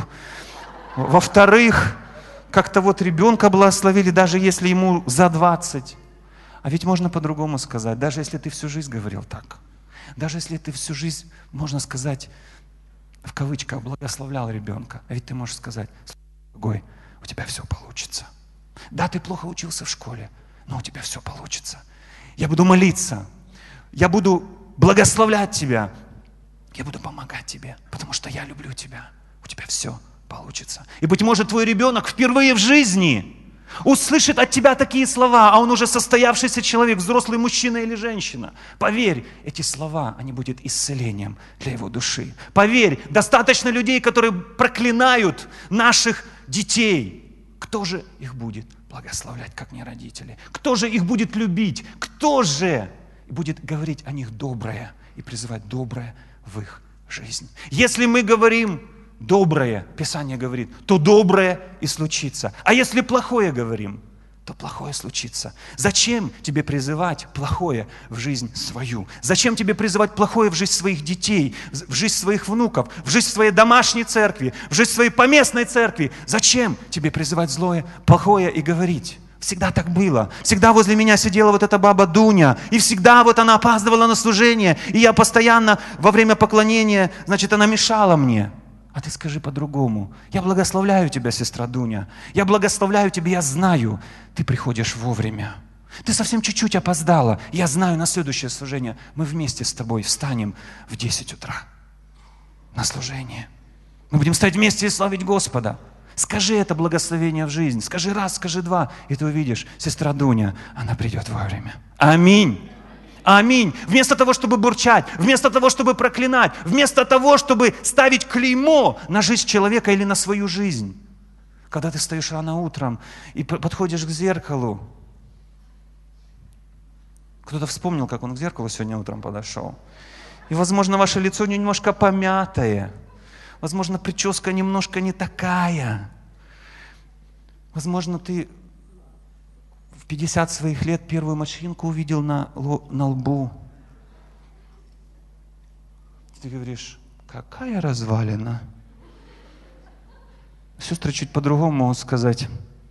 Во-вторых, как-то вот ребенка благословили, даже если ему за двадцать. А ведь можно по-другому сказать, даже если ты всю жизнь говорил так. Даже если ты всю жизнь, можно сказать, в кавычках, благословлял ребенка, а ведь ты можешь сказать: дорогой, у тебя все получится. Да, ты плохо учился в школе, но у тебя все получится. Я буду молиться, я буду благословлять тебя, я буду помогать тебе, потому что я люблю тебя. У тебя все получится. И, быть может, твой ребенок впервые в жизни услышит от тебя такие слова, а он уже состоявшийся человек, взрослый мужчина или женщина. Поверь, эти слова, они будут исцелением для его души. Поверь, достаточно людей, которые проклинают наших детей. Кто же их будет благословлять, как не родители? Кто же их будет любить? Кто же будет говорить о них доброе и призывать доброе в их жизнь? Если мы говорим доброе, Писание говорит, то доброе и случится. А если плохое говорим, то плохое случится. Зачем тебе призывать плохое в жизнь свою? Зачем тебе призывать плохое в жизнь своих детей, в жизнь своих внуков, в жизнь своей домашней церкви, в жизнь своей поместной церкви? Зачем тебе призывать злое, плохое и говорить? Всегда так было. Всегда возле меня сидела вот эта баба Дуня, и всегда вот она опаздывала на служение, и я постоянно во время поклонения, значит, она мешала мне. А ты скажи по-другому: я благословляю тебя, сестра Дуня, я благословляю тебя, я знаю, ты приходишь вовремя. Ты совсем чуть-чуть опоздала, я знаю, на следующее служение мы вместе с тобой встанем в десять утра на служение. Мы будем стоять вместе и славить Господа. Скажи это благословение в жизнь. Скажи раз, скажи два, и ты увидишь, сестра Дуня, она придет вовремя. Аминь. Аминь. Вместо того, чтобы бурчать, вместо того, чтобы проклинать, вместо того, чтобы ставить клеймо на жизнь человека или на свою жизнь. Когда ты встаешь рано утром и подходишь к зеркалу, кто-то вспомнил, как он к зеркалу сегодня утром подошел. И, возможно, ваше лицо немножко помятое. Возможно, прическа немножко не такая. Возможно, ты в пятьдесят своих лет первую морщинку увидел на, на лбу. Ты говоришь, какая развалина. Сестры чуть по-другому могут сказать.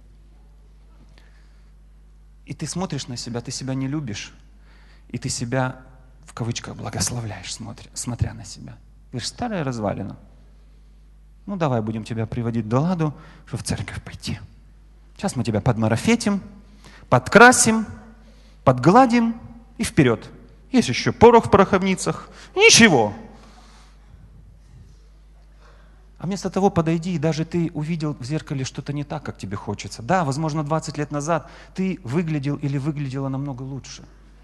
И ты смотришь на себя, ты себя не любишь. И ты себя, в кавычках, благословляешь, смотря, смотря на себя. Говоришь, старая развалина. Ну, давай будем тебя приводить до ладу, чтобы в церковь пойти. Сейчас мы тебя подмарафетим, подкрасим, подгладим и вперед. Есть еще порох в пороховницах. Ничего. А вместо того подойди, и даже ты увидел в зеркале что-то не так, как тебе хочется. Да, возможно, двадцать лет назад ты выглядел или выглядела намного лучше.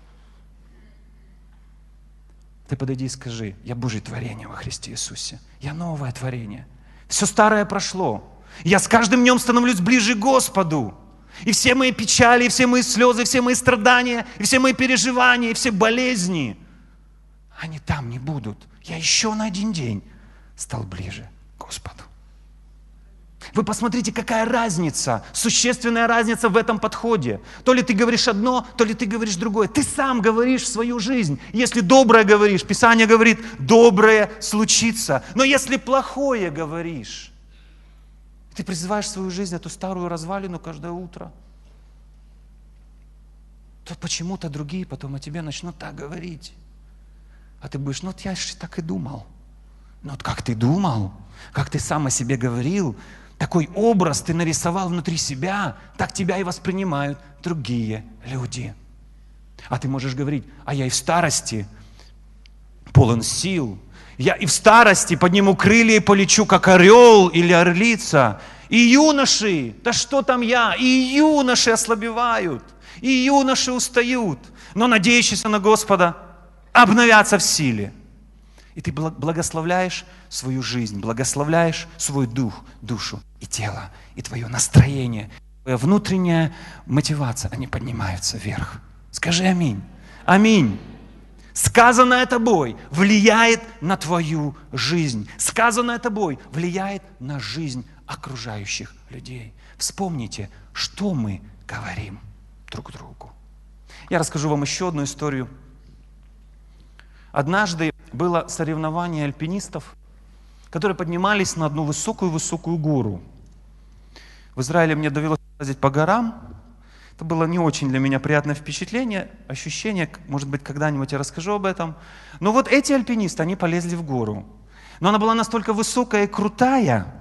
Ты подойди и скажи, я Божье творение во Христе Иисусе. Я новое творение. Все старое прошло. Я с каждым днем становлюсь ближе к Господу. И все мои печали, и все мои слезы, и все мои страдания, и все мои переживания, и все болезни, они там не будут. Я еще на один день стал ближе к Господу. Вы посмотрите, какая разница, существенная разница в этом подходе. То ли ты говоришь одно, то ли ты говоришь другое. Ты сам говоришь свою жизнь. Если доброе говоришь, Писание говорит, доброе случится. Но если плохое говоришь, ты призываешь в свою жизнь эту старую развалину каждое утро, то почему-то другие потом о тебе начнут так говорить. А ты будешь, ну вот я же так и думал. Ну вот как ты думал, как ты сам о себе говорил, такой образ ты нарисовал внутри себя, так тебя и воспринимают другие люди. А ты можешь говорить, а я и в старости полон сил, я и в старости подниму крылья и полечу, как орел или орлица. И юноши, да что там я, и юноши ослабевают, и юноши устают, но надеющиеся на Господа обновятся в силе. И ты благословляешь свою жизнь, благословляешь свой дух, душу и тело, и твое настроение, твоя внутренняя мотивация, они поднимаются вверх. Скажи аминь. Аминь. Сказанное тобой влияет на твою жизнь. Сказанное тобой влияет на жизнь окружающих людей. Вспомните, что мы говорим друг другу. Я расскажу вам еще одну историю. Однажды было соревнование альпинистов, которые поднимались на одну высокую-высокую гору. В Израиле мне довелось ездить по горам. Это было не очень для меня приятное впечатление, ощущение, может быть, когда-нибудь я расскажу об этом. Но вот эти альпинисты, они полезли в гору. Но она была настолько высокая и крутая.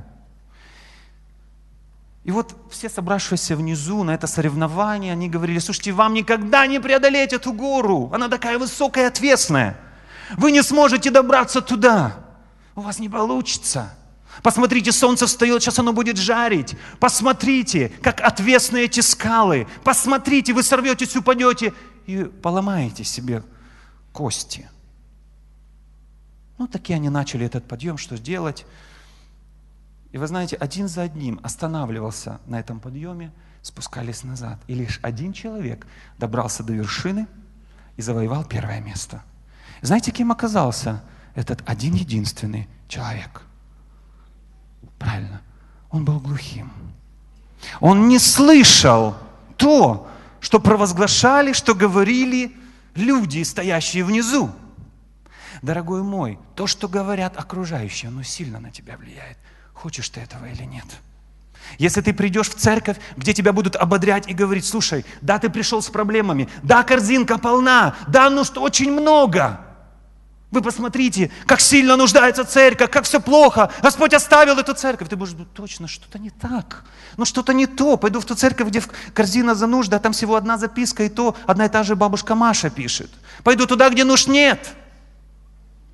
И вот все собравшиеся внизу на это соревнование, они говорили, слушайте, вам никогда не преодолеть эту гору. Она такая высокая и отвесная. Вы не сможете добраться туда. У вас не получится. Посмотрите, солнце встает, сейчас оно будет жарить. Посмотрите, как отвесные эти скалы. Посмотрите, вы сорветесь, упадете и поломаете себе кости. Ну, такие они начали этот подъем, что делать. И вы знаете, один за одним останавливался на этом подъеме, спускались назад. И лишь один человек добрался до вершины и завоевал первое место. Знаете, кем оказался этот один-единственный человек? Правильно, он был глухим. Он не слышал то, что провозглашали, что говорили люди, стоящие внизу. Дорогой мой, то, что говорят окружающие, оно сильно на тебя влияет. Хочешь ты этого или нет? Если ты придешь в церковь, где тебя будут ободрять и говорить, слушай, да, ты пришел с проблемами, да, корзинка полна, да, ну что, очень много. Вы посмотрите, как сильно нуждается церковь, как все плохо. Господь оставил эту церковь. Ты будешь думать, точно, что-то не так. Ну что-то не то. Пойду в ту церковь, где корзина за нужды, а там всего одна записка, и то одна и та же бабушка Маша пишет. Пойду туда, где нужд нет.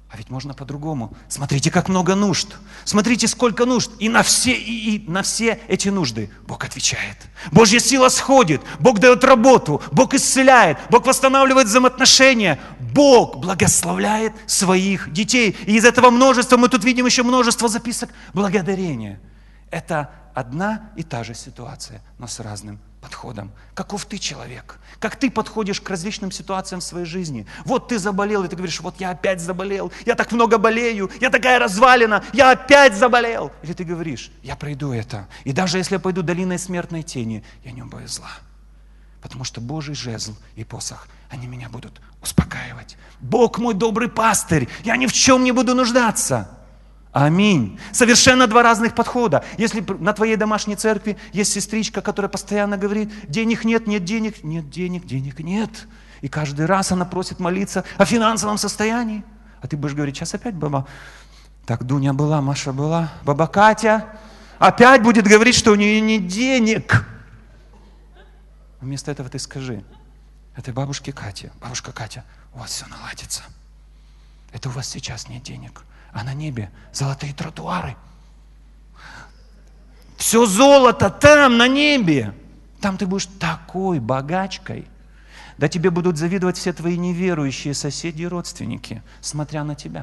А ведь можно по-другому. Смотрите, как много нужд. Смотрите, сколько нужд. И на все, и, и на все эти нужды Бог отвечает. Божья сила сходит. Бог дает работу. Бог исцеляет. Бог восстанавливает взаимоотношения. Бог благословляет своих детей. И из этого множества, мы тут видим еще множество записок благодарения. Это одна и та же ситуация, но с разным подходом. Каков ты человек? Как ты подходишь к различным ситуациям в своей жизни? Вот ты заболел, и ты говоришь, вот я опять заболел, я так много болею, я такая развалина, я опять заболел. Или ты говоришь, я пройду это. И даже если я пойду долиной смертной тени, я не убоюсь зла. Потому что Божий жезл и посох, они меня будут успокаивать. Бог мой добрый пастырь, я ни в чем не буду нуждаться. Аминь. Совершенно два разных подхода. Если на твоей домашней церкви есть сестричка, которая постоянно говорит, денег нет, нет денег, нет денег, денег нет. И каждый раз она просит молиться о финансовом состоянии. А ты будешь говорить, сейчас опять баба. Так, Дуня была, Маша была, баба Катя опять будет говорить, что у нее нет денег. Вместо этого ты скажи, этой бабушке Кате, бабушка Катя, у вас все наладится. Это у вас сейчас нет денег. А на небе золотые тротуары. Все золото там, на небе. Там ты будешь такой богачкой. Да тебе будут завидовать все твои неверующие соседи и родственники, смотря на тебя.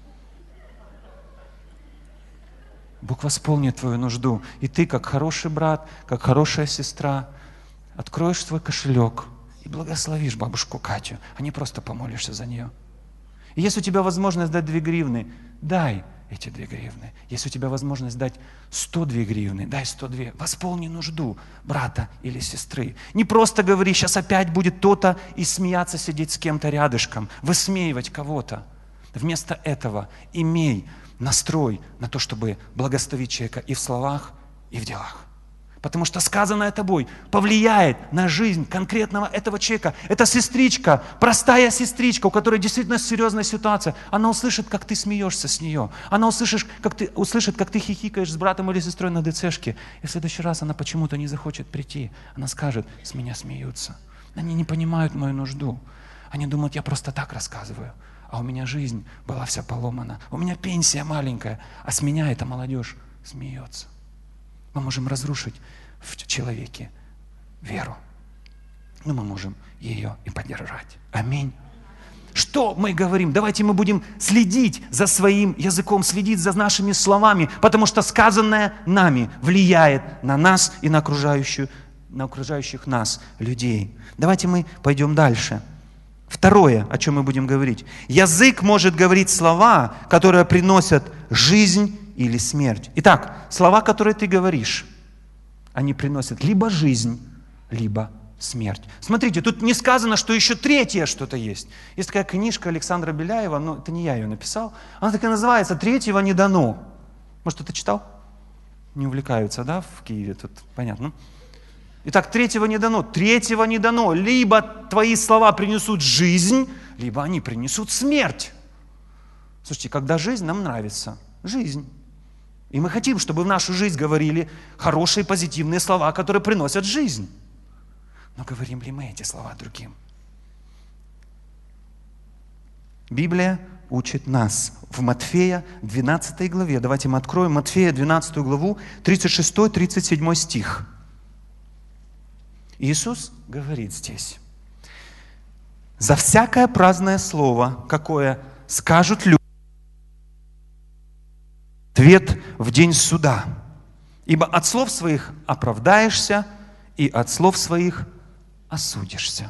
Бог восполнит твою нужду. И ты, как хороший брат, как хорошая сестра, откроешь свой кошелек и благословишь бабушку Катю, а не просто помолишься за нее. И если у тебя возможность дать две гривны, дай эти две гривны. Если у тебя возможность дать сто две гривны, дай сто две. Восполни нужду брата или сестры. Не просто говори, сейчас опять будет то-то, и смеяться, сидеть с кем-то рядышком, высмеивать кого-то. Вместо этого имей настрой на то, чтобы благословить человека и в словах, и в делах. Потому что сказанное тобой повлияет на жизнь конкретного этого человека. Эта сестричка, простая сестричка, у которой действительно серьезная ситуация, она услышит, как ты смеешься с нее. Она услышит, как ты, услышит, как ты хихикаешь с братом или сестрой на ДЦшке. И в следующий раз она почему-то не захочет прийти. Она скажет, с меня смеются. Они не понимают мою нужду. Они думают, я просто так рассказываю. А у меня жизнь была вся поломана. У меня пенсия маленькая, а с меня эта молодежь смеется. Мы можем разрушить в человеке веру, но мы можем ее и поддержать. Аминь. Что мы говорим? Давайте мы будем следить за своим языком, следить за нашими словами, потому что сказанное нами влияет на нас и на, окружающую, на окружающих нас людей. Давайте мы пойдем дальше. Второе, о чем мы будем говорить. Язык может говорить слова, которые приносят жизнь или смерть. Итак, слова, которые ты говоришь, они приносят либо жизнь, либо смерть. Смотрите, тут не сказано, что еще третье что-то есть. Есть такая книжка Александра Беляева, но это не я ее написал. Она так и называется «Третьего не дано». Может, кто-то читал? Не увлекаются, да, в Киеве? Тут понятно. Итак, третьего не дано. Третьего не дано. Либо твои слова принесут жизнь, либо они принесут смерть. Слушайте, когда жизнь нам нравится, жизнь. И мы хотим, чтобы в нашу жизнь говорили хорошие, позитивные слова, которые приносят жизнь. Но говорим ли мы эти слова другим? Библия учит нас в Матфея двенадцатой главе. Давайте мы откроем Матфея двенадцатую главу, тридцать шестой тридцать седьмой стих. Иисус говорит здесь: «За всякое праздное слово, какое скажут люди, ответ в день суда. Ибо от слов своих оправдаешься, и от слов своих осудишься».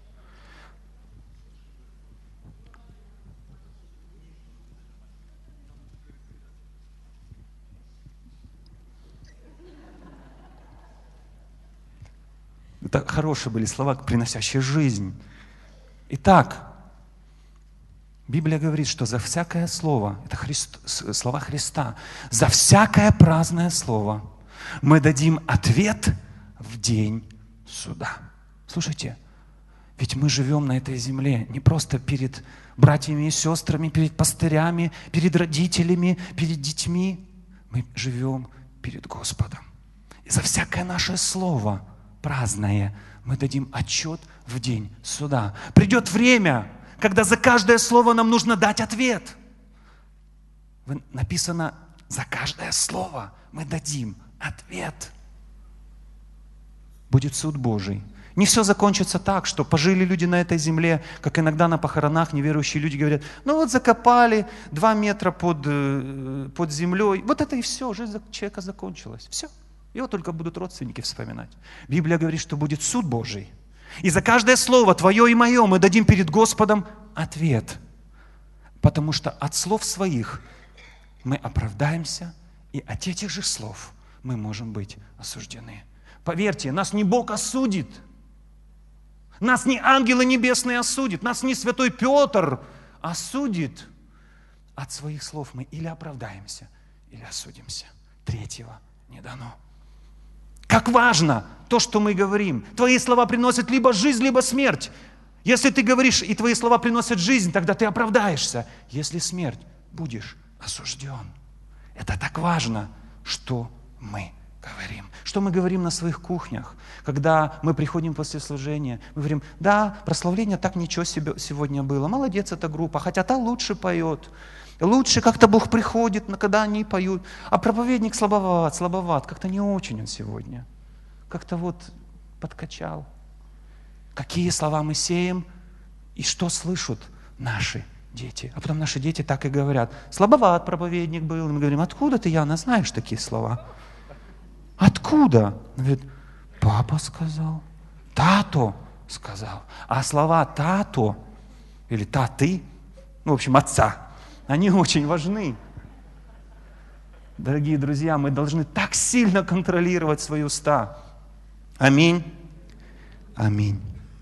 Это хорошие были слова, приносящие жизнь. Итак, Библия говорит, что за всякое слово, это Христ, слова Христа, за всякое праздное слово мы дадим ответ в день суда. Слушайте, ведь мы живем на этой земле не просто перед братьями и сестрами, перед пастырями, перед родителями, перед детьми. Мы живем перед Господом. И за всякое наше слово праздное мы дадим отчет в день суда. Придет время, когда за каждое слово нам нужно дать ответ. Вы- Написано, за каждое слово мы дадим ответ. Будет суд Божий. Не все закончится так, что пожили люди на этой земле, как иногда на похоронах неверующие люди говорят, ну вот закопали два метра под, э, под землей, вот это и все, жизнь человека закончилась. Все. Его только будут родственники вспоминать. Библия говорит, что будет суд Божий. И за каждое слово твое и мое мы дадим перед Господом ответ. Потому что от слов своих мы оправдаемся, и от этих же слов мы можем быть осуждены. Поверьте, нас не Бог осудит. Нас не ангелы небесные осудят, нас не святой Петр осудит. От своих слов мы или оправдаемся, или осудимся. Третьего не дано. Как важно то, что мы говорим. Твои слова приносят либо жизнь, либо смерть. Если ты говоришь, и твои слова приносят жизнь, тогда ты оправдаешься. Если смерть, будешь осужден. Это так важно, что мы говорим. Что мы говорим на своих кухнях, когда мы приходим после служения. Мы говорим, да, прославление так ничего себе сегодня было. Молодец эта группа, хотя та лучше поет. Лучше как-то Бог приходит, когда они поют. А проповедник слабоват, слабоват. Как-то не очень он сегодня. Как-то вот подкачал. Какие слова мы сеем и что слышат наши дети. А потом наши дети так и говорят. Слабоват проповедник был. И мы говорим, откуда ты, Яна, знаешь такие слова? Откуда? Он говорит, папа сказал, тато сказал. А слова тато или таты, ну, в общем, отца, они очень важны. Дорогие друзья, мы должны так сильно контролировать свои уста. Аминь. Аминь.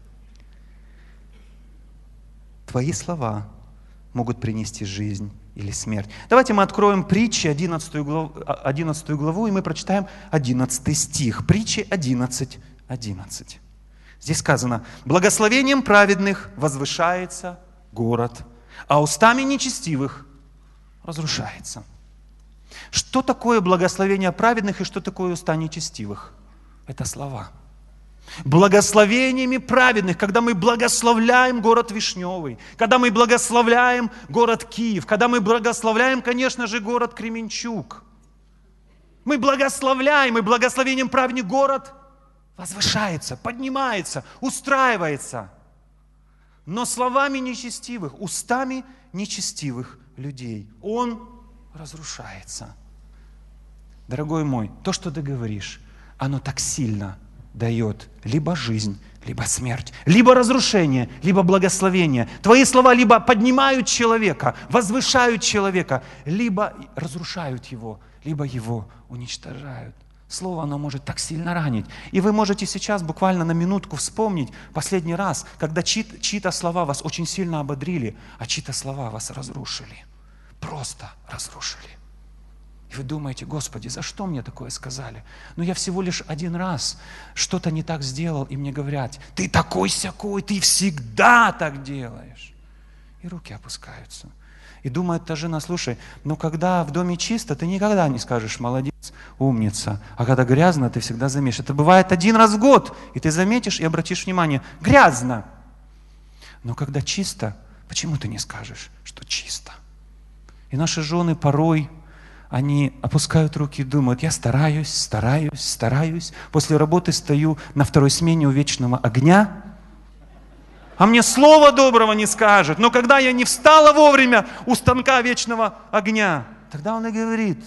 Твои слова могут принести жизнь или смерть. Давайте мы откроем Притчи, одиннадцатую главу, одиннадцатую главу, и мы прочитаем одиннадцатый стих. Притчи одиннадцать, одиннадцать. Здесь сказано, благословением праведных возвышается город, а устами нечестивых разрушается. Что такое благословение праведных и что такое уста нечестивых? Это слова. Благословениями праведных, когда мы благословляем город Вишневый, когда мы благословляем город Киев, когда мы благословляем, конечно же, город Кременчуг. Мы благословляем, и благословением праведных город возвышается, поднимается, устраивается. Но словами нечестивых, устами нечестивых людей он разрушается. Дорогой мой, то, что ты говоришь, оно так сильно дает либо жизнь, либо смерть, либо разрушение, либо благословение. Твои слова либо поднимают человека, возвышают человека, либо разрушают его, либо его уничтожают. Слово, оно может так сильно ранить. И вы можете сейчас буквально на минутку вспомнить последний раз, когда чьи- чьи-то слова вас очень сильно ободрили, а чьи-то слова вас разрушили. Просто разрушили. И вы думаете, Господи, за что мне такое сказали? Ну я всего лишь один раз что-то не так сделал, и мне говорят, ты такой-сякой, ты всегда так делаешь. И руки опускаются. И думает та жена, слушай, ну когда в доме чисто, ты никогда не скажешь, молодец, умница. А когда грязно, ты всегда заметишь. Это бывает один раз в год, и ты заметишь и обратишь внимание, грязно. Но когда чисто, почему ты не скажешь, что чисто? И наши жены порой, они опускают руки и думают, я стараюсь, стараюсь, стараюсь. После работы стою на второй смене у вечного огня, а мне слова доброго не скажет. Но когда я не встала вовремя у станка вечного огня, тогда он и говорит,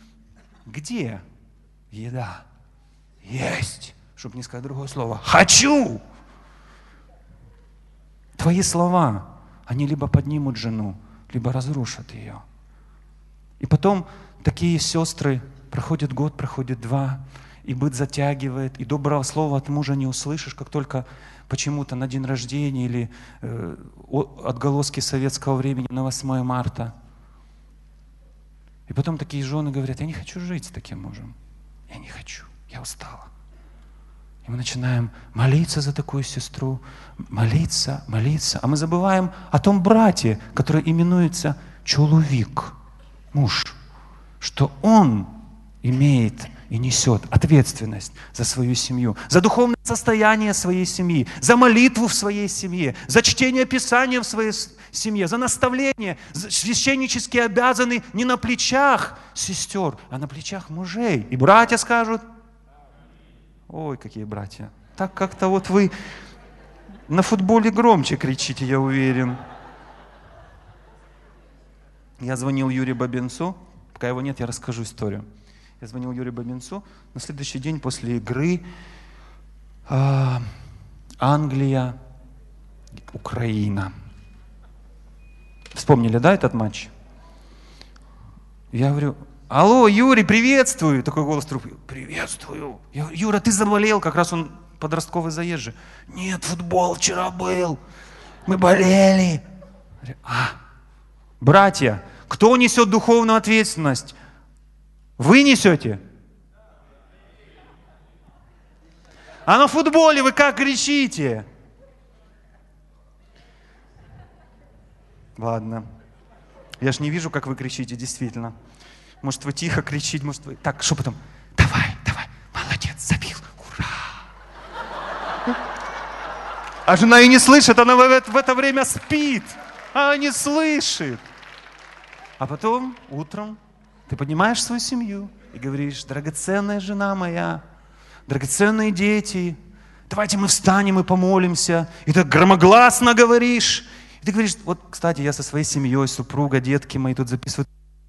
где еда? Есть. Чтобы не сказать другое слово. Хочу. Твои слова, они либо поднимут жену, либо разрушат ее. И потом такие сестры, проходит год, проходит два, и быт затягивает, и доброго слова от мужа не услышишь, как только почему-то на день рождения или э, отголоски советского времени на восьмое марта. И потом такие жены говорят, я не хочу жить с таким мужем. Я не хочу, я устала. И мы начинаем молиться за такую сестру, молиться, молиться. А мы забываем о том брате, который именуется чоловік, муж, что он имеет и несет ответственность за свою семью, за духовное состояние своей семьи, за молитву в своей семье, за чтение Писания в своей семье, за наставление. Священнически обязаны не на плечах сестер, а на плечах мужей. И братья скажут, ой, какие братья, так как-то вот вы на футболе громче кричите, я уверен. Я звонил Юрию Бабинцу, пока его нет, я расскажу историю. Я звонил Юрию Бабинцу на следующий день после игры э, Англия, Украина. Вспомнили, да, этот матч? Я говорю, алло, Юрий, приветствую. Такой голос трубки, приветствую. Я говорю, Юра, ты заболел, как раз он подростковый заезжий. Нет, футбол вчера был, мы болели. Говорю, а, братья, кто несет духовную ответственность? Вы несете? А на футболе вы как кричите? Ладно. Я ж не вижу, как вы кричите, действительно. Может, вы тихо кричите, может, вы... Так, шепотом. Давай, давай, молодец, забил, ура! А жена и не слышит, она в это, в это время спит. Она не слышит. А потом, утром, ты поднимаешь свою семью и говоришь, драгоценная жена моя, драгоценные дети, давайте мы встанем и помолимся. И ты громогласно говоришь. И ты говоришь, вот, кстати, я со своей семьей, супруга, детки мои тут записывают.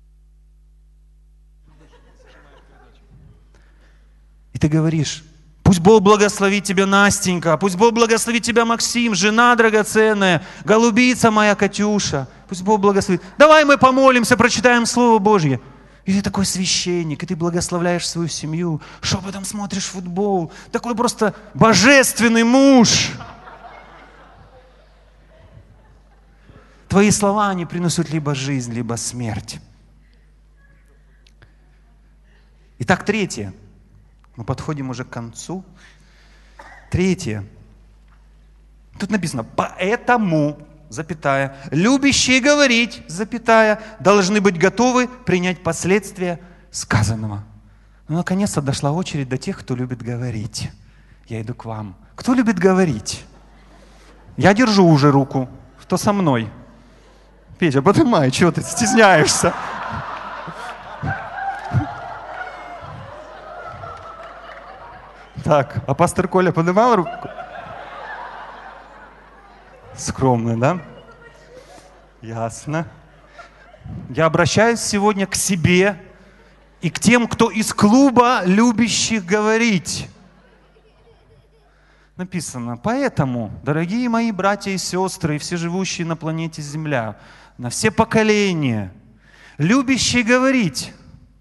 И ты говоришь, пусть Бог благословит тебя, Настенька, пусть Бог благословит тебя, Максим, жена драгоценная, голубица моя, Катюша, пусть Бог благословит. Давай мы помолимся, прочитаем Слово Божье. И ты такой священник, и ты благословляешь свою семью, шепотом смотришь футбол, такой просто божественный муж. Твои слова, они принесут либо жизнь, либо смерть. Итак, третье. Мы подходим уже к концу. Третье. Тут написано, поэтому, запятая, любящие говорить, запятая, должны быть готовы принять последствия сказанного. Ну, наконец-то дошла очередь до тех, кто любит говорить. Я иду к вам. Кто любит говорить? Я держу уже руку. Кто со мной? Петя, поднимай, чего ты стесняешься? Так, а пастор Коля поднимал руку? Скромно, да? Ясно. Я обращаюсь сегодня к себе и к тем, кто из клуба любящих говорить. Написано, поэтому, дорогие мои братья и сестры, и все живущие на планете Земля, на все поколения, любящие говорить,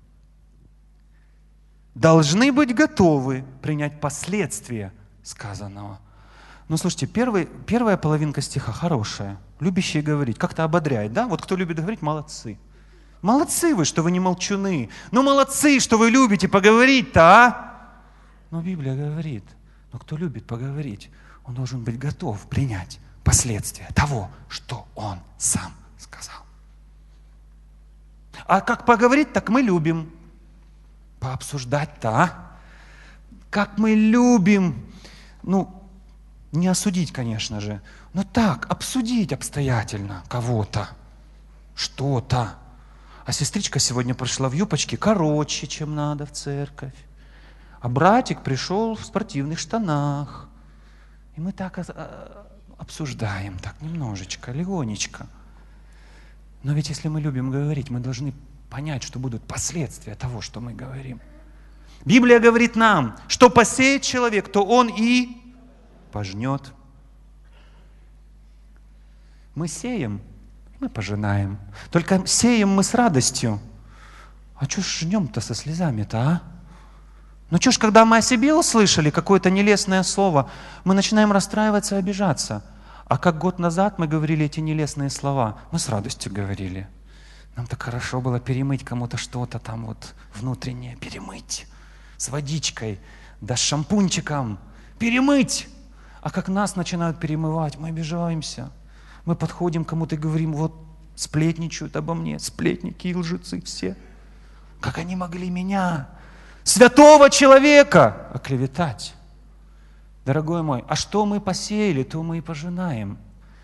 должны быть готовы принять последствия сказанного. Ну, слушайте, первый, первая половинка стиха хорошая. Любящие говорить, как-то ободряет, да? Вот кто любит говорить, молодцы. Молодцы вы, что вы не молчуны. Ну, молодцы, что вы любите поговорить-то, а? Но Библия говорит, но кто любит поговорить, он должен быть готов принять последствия того, что он сам сказал. А как поговорить, так мы любим. Пообсуждать-то, а? Как мы любим, ну, не осудить, конечно же, но так, обсудить обстоятельно кого-то, что-то. А сестричка сегодня пришла в юбочке короче, чем надо в церковь. А братик пришел в спортивных штанах. И мы так обсуждаем, так немножечко, легонечко. Но ведь если мы любим говорить, мы должны понять, что будут последствия того, что мы говорим. Библия говорит нам, что посеет человек, то он и пожнет. Мы сеем, мы пожинаем. Только сеем мы с радостью. А что ж жнем-то со слезами-то, а? Ну что ж, когда мы о себе услышали какое-то нелестное слово, мы начинаем расстраиваться и обижаться. А как год назад мы говорили эти нелестные слова, мы с радостью говорили. Нам так хорошо было перемыть кому-то что-то там вот внутреннее, перемыть с водичкой, да с шампунчиком, перемыть. А как нас начинают перемывать, мы обижаемся. Мы подходим к кому-то и говорим, вот сплетничают обо мне, сплетники и лжецы все. Как они могли меня, святого человека, оклеветать? Дорогой мой, а что мы посеяли, то мы и пожинаем.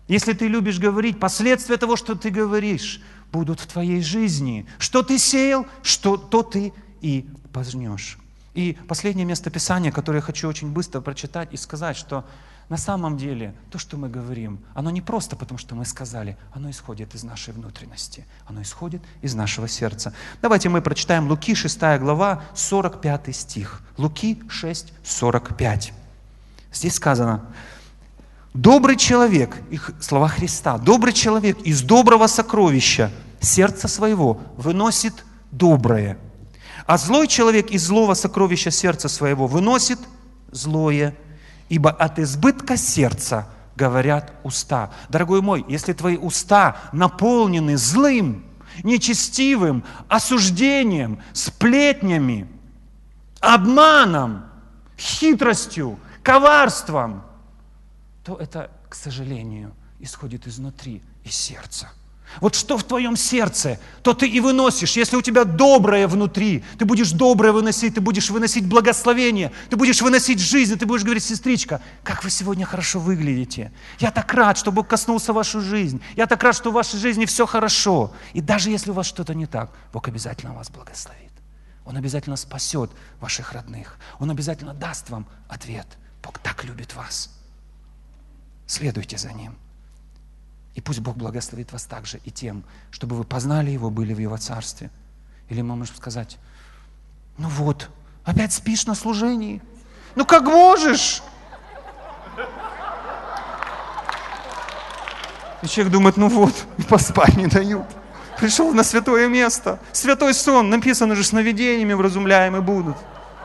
Если ты любишь говорить, последствия того, что ты говоришь, будут в твоей жизни. Что ты сеял, что то ты и пожнешь. И последнее место Писания, которое я хочу очень быстро прочитать и сказать, что на самом деле то, что мы говорим, оно не просто потому, что мы сказали, оно исходит из нашей внутренности, оно исходит из нашего сердца. Давайте мы прочитаем Луки, шестая глава, сорок пятый стих. Луки шесть, сорок пять. Здесь сказано: добрый человек, их слова Христа, добрый человек из доброго сокровища сердца своего выносит доброе, а злой человек из злого сокровища сердца своего выносит злое, ибо от избытка сердца говорят уста. Дорогой мой, если твои уста наполнены злым, нечестивым, осуждением, сплетнями, обманом, хитростью, коварством, то это, к сожалению, исходит изнутри, из сердца. Вот что в твоем сердце, то ты и выносишь. Если у тебя доброе внутри, ты будешь доброе выносить, ты будешь выносить благословение, ты будешь выносить жизнь, ты будешь говорить: сестричка, как вы сегодня хорошо выглядите. Я так рад, что Бог коснулся вашу жизнь. Я так рад, что в вашей жизни все хорошо. И даже если у вас что-то не так, Бог обязательно вас благословит. Он обязательно спасет ваших родных. Он обязательно даст вам ответ. Бог так любит вас. Следуйте за Ним. И пусть Бог благословит вас также и тем, чтобы вы познали Его, были в Его Царстве. Или мы можем сказать: ну вот, опять спишь на служении. Ну как можешь? И человек думает: ну вот, поспать не дают. Пришел на святое место. Святой сон, написано же, сновидениями вразумляемы будут.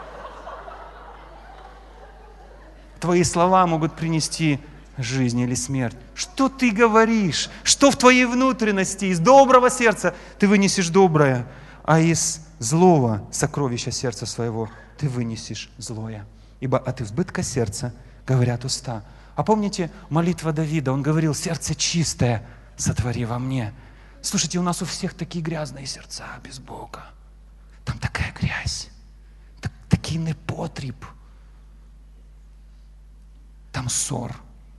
Твои слова могут принести жизнь или смерть. Что ты говоришь? Что в твоей внутренности? Из доброго сердца ты вынесешь доброе, а из злого сокровища сердца своего ты вынесешь злое. Ибо от избытка сердца говорят уста. А помните молитва Давида? Он говорил: сердце чистое сотвори во мне. Слушайте, у нас у всех такие грязные сердца без Бога. Там такая грязь, так, такий непотріб. Там ссор.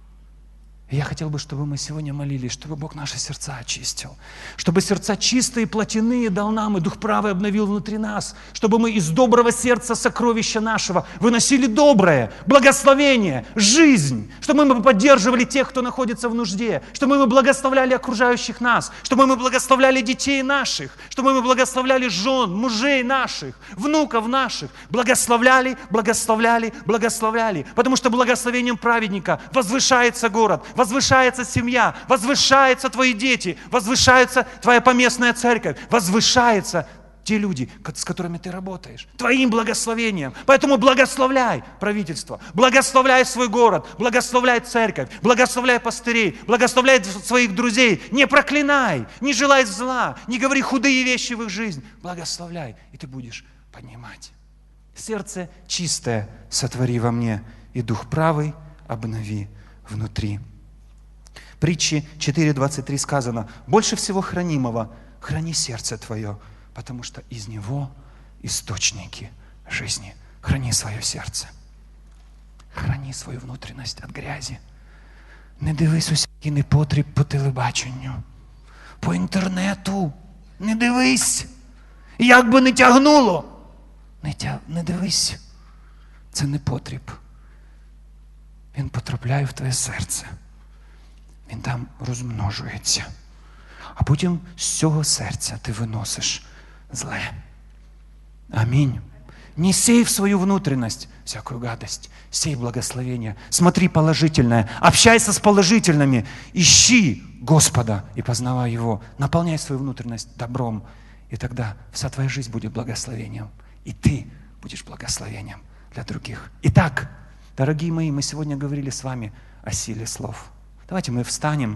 И я хотел бы, чтобы мы сегодня молились, чтобы Бог наши сердца очистил. Чтобы сердца чистые, плотяные дал нам, и Дух правый обновил внутри нас. Чтобы мы из доброго сердца сокровища нашего выносили доброе, благословение, жизнь. Чтобы мы поддерживали тех, кто находится в нужде. Чтобы мы благословляли окружающих нас. Чтобы мы благословляли детей наших. Чтобы мы благословляли жен, мужей наших, внуков наших. Благословляли, благословляли, благословляли. Потому что благословением праведника возвышается город, возвышается семья, возвышаются твои дети, возвышается твоя поместная церковь, возвышаются те люди, с которыми ты работаешь, твоим благословением. Поэтому благословляй правительство, благословляй свой город, благословляй церковь, благословляй пастырей, благословляй своих друзей. Не проклинай, не желай зла, не говори худые вещи в их жизнь. Благословляй, и ты будешь поднимать. Сердце чистое сотвори во мне, и дух правый обнови внутри. Притчи четыре двадцать три сказано: больше всего хранимого храни сердце твое, потому что из него источники жизни. Храни свое сердце. Храни свою внутренность от грязі. Не дивись усякий непотріб по телебаченню, по інтернету. Не дивись. Як би не тягнуло, не, тя... не дивись. Це непотріб. Він потрапляє в твоє серце. Він там розмножується. А потім з цього серця ти виносиш зле. Аминь. Не сей в свою внутренность всякую гадость, сей благословение. Смотри положительное, общайся с положительными, ищи Господа и познавай Его. Наполняй свою внутренность добром, и тогда вся твоя жизнь будет благословением. И ты будешь благословением для других. Итак, дорогие мои, мы сегодня говорили с вами о силе слов. Давайте мы встанем.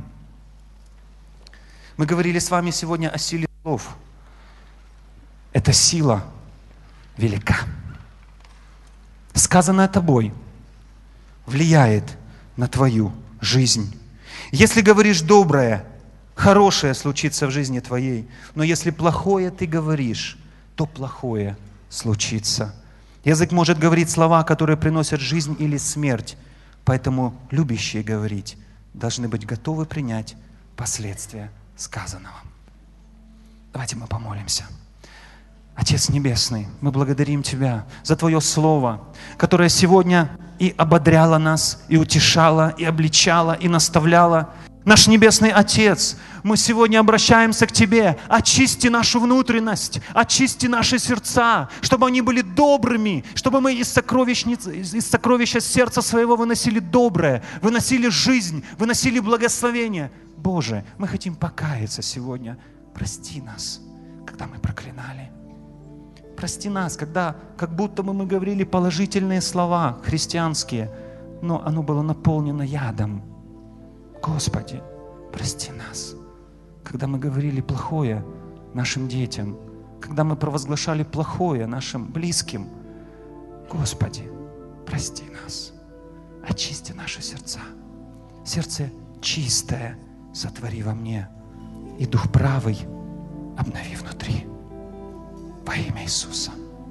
Мы говорили с вами сегодня о силе слов. Эта сила велика. Сказанное тобой влияет на твою жизнь. Если говоришь доброе, хорошее случится в жизни твоей. Но если плохое ты говоришь, то плохое случится. Язык может говорить слова, которые приносят жизнь или смерть. Поэтому любящие говорить должны быть готовы принять последствия сказанного. Давайте мы помолимся. Отец Небесный, мы благодарим Тебя за Твое Слово, которое сегодня и ободряло нас, и утешало, и обличало, и наставляло. Наш Небесный Отец, мы сегодня обращаемся к Тебе. Очисти нашу внутренность, очисти наши сердца, чтобы они были добрыми, чтобы мы из, сокровищницы, из сокровища сердца своего выносили доброе, выносили жизнь, выносили благословение. Боже, мы хотим покаяться сегодня. Прости нас, когда мы проклинали. Прости нас, когда как будто бы мы говорили положительные слова христианские, но оно было наполнено ядом. Господи, прости нас, когда мы говорили плохое нашим детям, когда мы провозглашали плохое нашим близким. Господи, прости нас, очисти наши сердца. Сердце чистое сотвори во мне, и дух правый обнови внутри. Во имя Иисуса.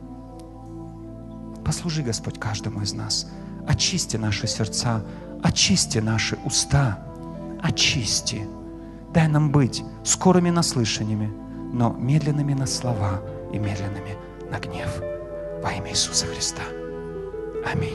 Послужи, Господь, каждому из нас. Очисти наши сердца, очисти наши уста, очисти. Дай нам быть скорыми на слышаниями, но медленными на слова и медленными на гнев. Во имя Иисуса Христа. Аминь.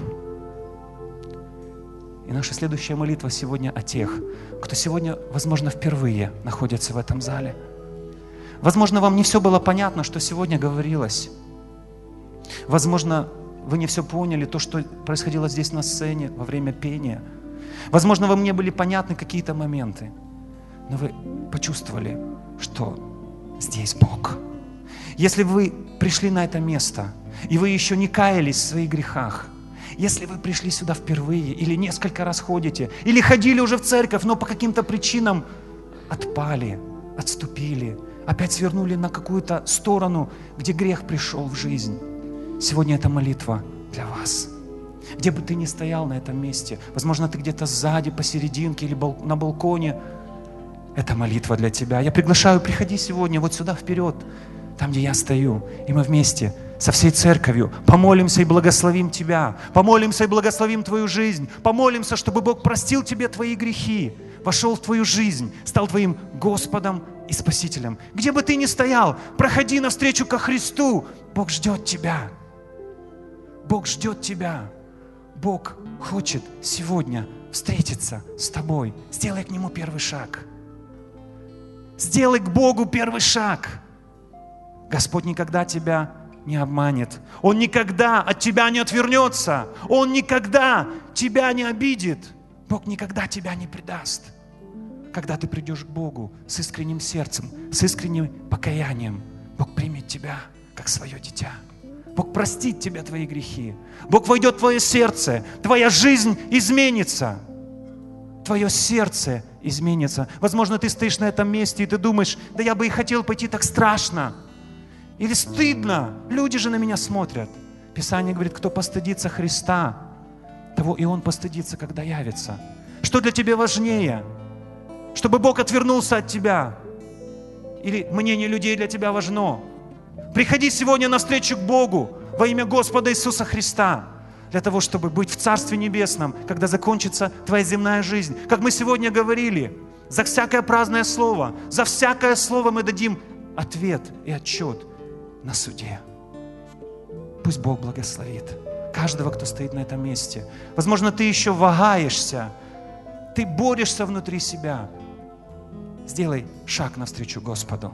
И наша следующая молитва сегодня о тех, кто сегодня, возможно, впервые находится в этом зале. Возможно, вам не все было понятно, что сегодня говорилось. Возможно, вы не все поняли, то, что происходило здесь на сцене во время пения. Возможно, вам не были понятны какие-то моменты. Но вы почувствовали, что здесь Бог. Если вы пришли на это место, и вы еще не каялись в своих грехах, если вы пришли сюда впервые, или несколько раз ходите, или ходили уже в церковь, но по каким-то причинам отпали, отступили, опять свернули на какую-то сторону, где грех пришел в жизнь. Сегодня эта молитва для вас. Где бы ты ни стоял на этом месте, возможно, ты где-то сзади, посерединке или бал- на балконе, это молитва для тебя. Я приглашаю, приходи сегодня вот сюда вперед, там, где я стою, и мы вместе со всей церковью помолимся и благословим тебя, помолимся и благословим твою жизнь, помолимся, чтобы Бог простил тебе твои грехи, вошел в твою жизнь, стал твоим Господом и Спасителем. Где бы ты ни стоял, проходи навстречу ко Христу. Бог ждет тебя. Бог ждет тебя. Бог хочет сегодня встретиться с тобой. Сделай к Нему первый шаг. Сделай к Богу первый шаг. Господь никогда тебя не обманет. Он никогда от тебя не отвернется. Он никогда тебя не обидит. Бог никогда тебя не предаст. Когда ты придешь к Богу с искренним сердцем, с искренним покаянием, Бог примет тебя как свое дитя. Бог простит тебе твои грехи. Бог войдет в твое сердце. Твоя жизнь изменится. Твое сердце изменится. Возможно, ты стоишь на этом месте, и ты думаешь, да я бы и хотел пойти, так страшно. Или стыдно. Люди же на меня смотрят. Писание говорит, кто постыдится Христа, того и Он постыдится, когда явится. Что для тебя важнее? Чтобы Бог отвернулся от тебя? Или мнение людей для тебя важно? Приходи сегодня навстречу к Богу во имя Господа Иисуса Христа, для того, чтобы быть в Царстве Небесном, когда закончится твоя земная жизнь. Как мы сегодня говорили, за всякое праздное слово, за всякое слово мы дадим ответ и отчет на суде. Пусть Бог благословит каждого, кто стоит на этом месте. Возможно, ты еще вагаешься, ты борешься внутри себя. Сделай шаг навстречу Господу.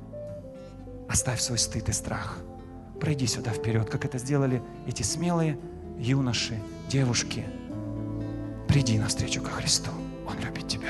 Оставь свой стыд и страх. Пройди сюда вперед, как это сделали эти смелые юноши, девушки. Приди навстречу ко Христу. Он любит тебя.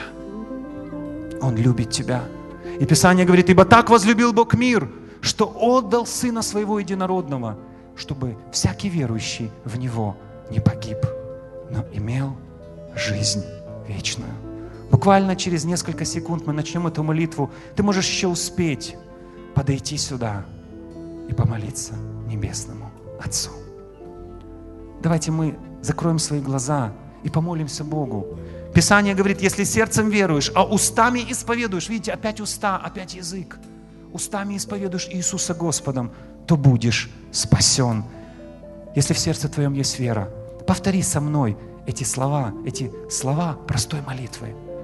Он любит тебя. И Писание говорит, ибо так возлюбил Бог мир, что отдал Сына Своего Единородного, чтобы всякий верующий в Него не погиб, но имел жизнь вечную. Буквально через несколько секунд мы начнем эту молитву. Ты можешь еще успеть подойти сюда и помолиться Небесному Отцу. Давайте мы закроем свои глаза и помолимся Богу. Писание говорит, если сердцем веруешь, а устами исповедуешь, видите, опять уста, опять язык, устами исповедуешь Иисуса Господом, то будешь спасен. Если в сердце твоем есть вера, повтори со мной эти слова, эти слова простой молитвы.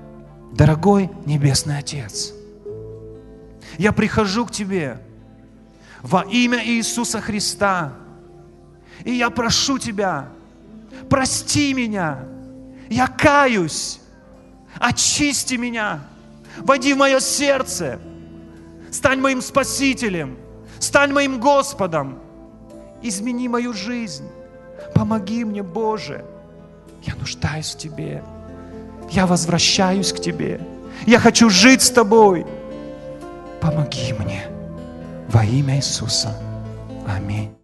Дорогой Небесный Отец, я прихожу к Тебе во имя Иисуса Христа, и я прошу Тебя, прости меня, я каюсь, очисти меня, войди в мое сердце, стань моим Спасителем, стань моим Господом, измени мою жизнь, помоги мне, Боже, я нуждаюсь в Тебе, я возвращаюсь к Тебе, я хочу жить с Тобой, помоги мне во имя Иисуса. Аминь.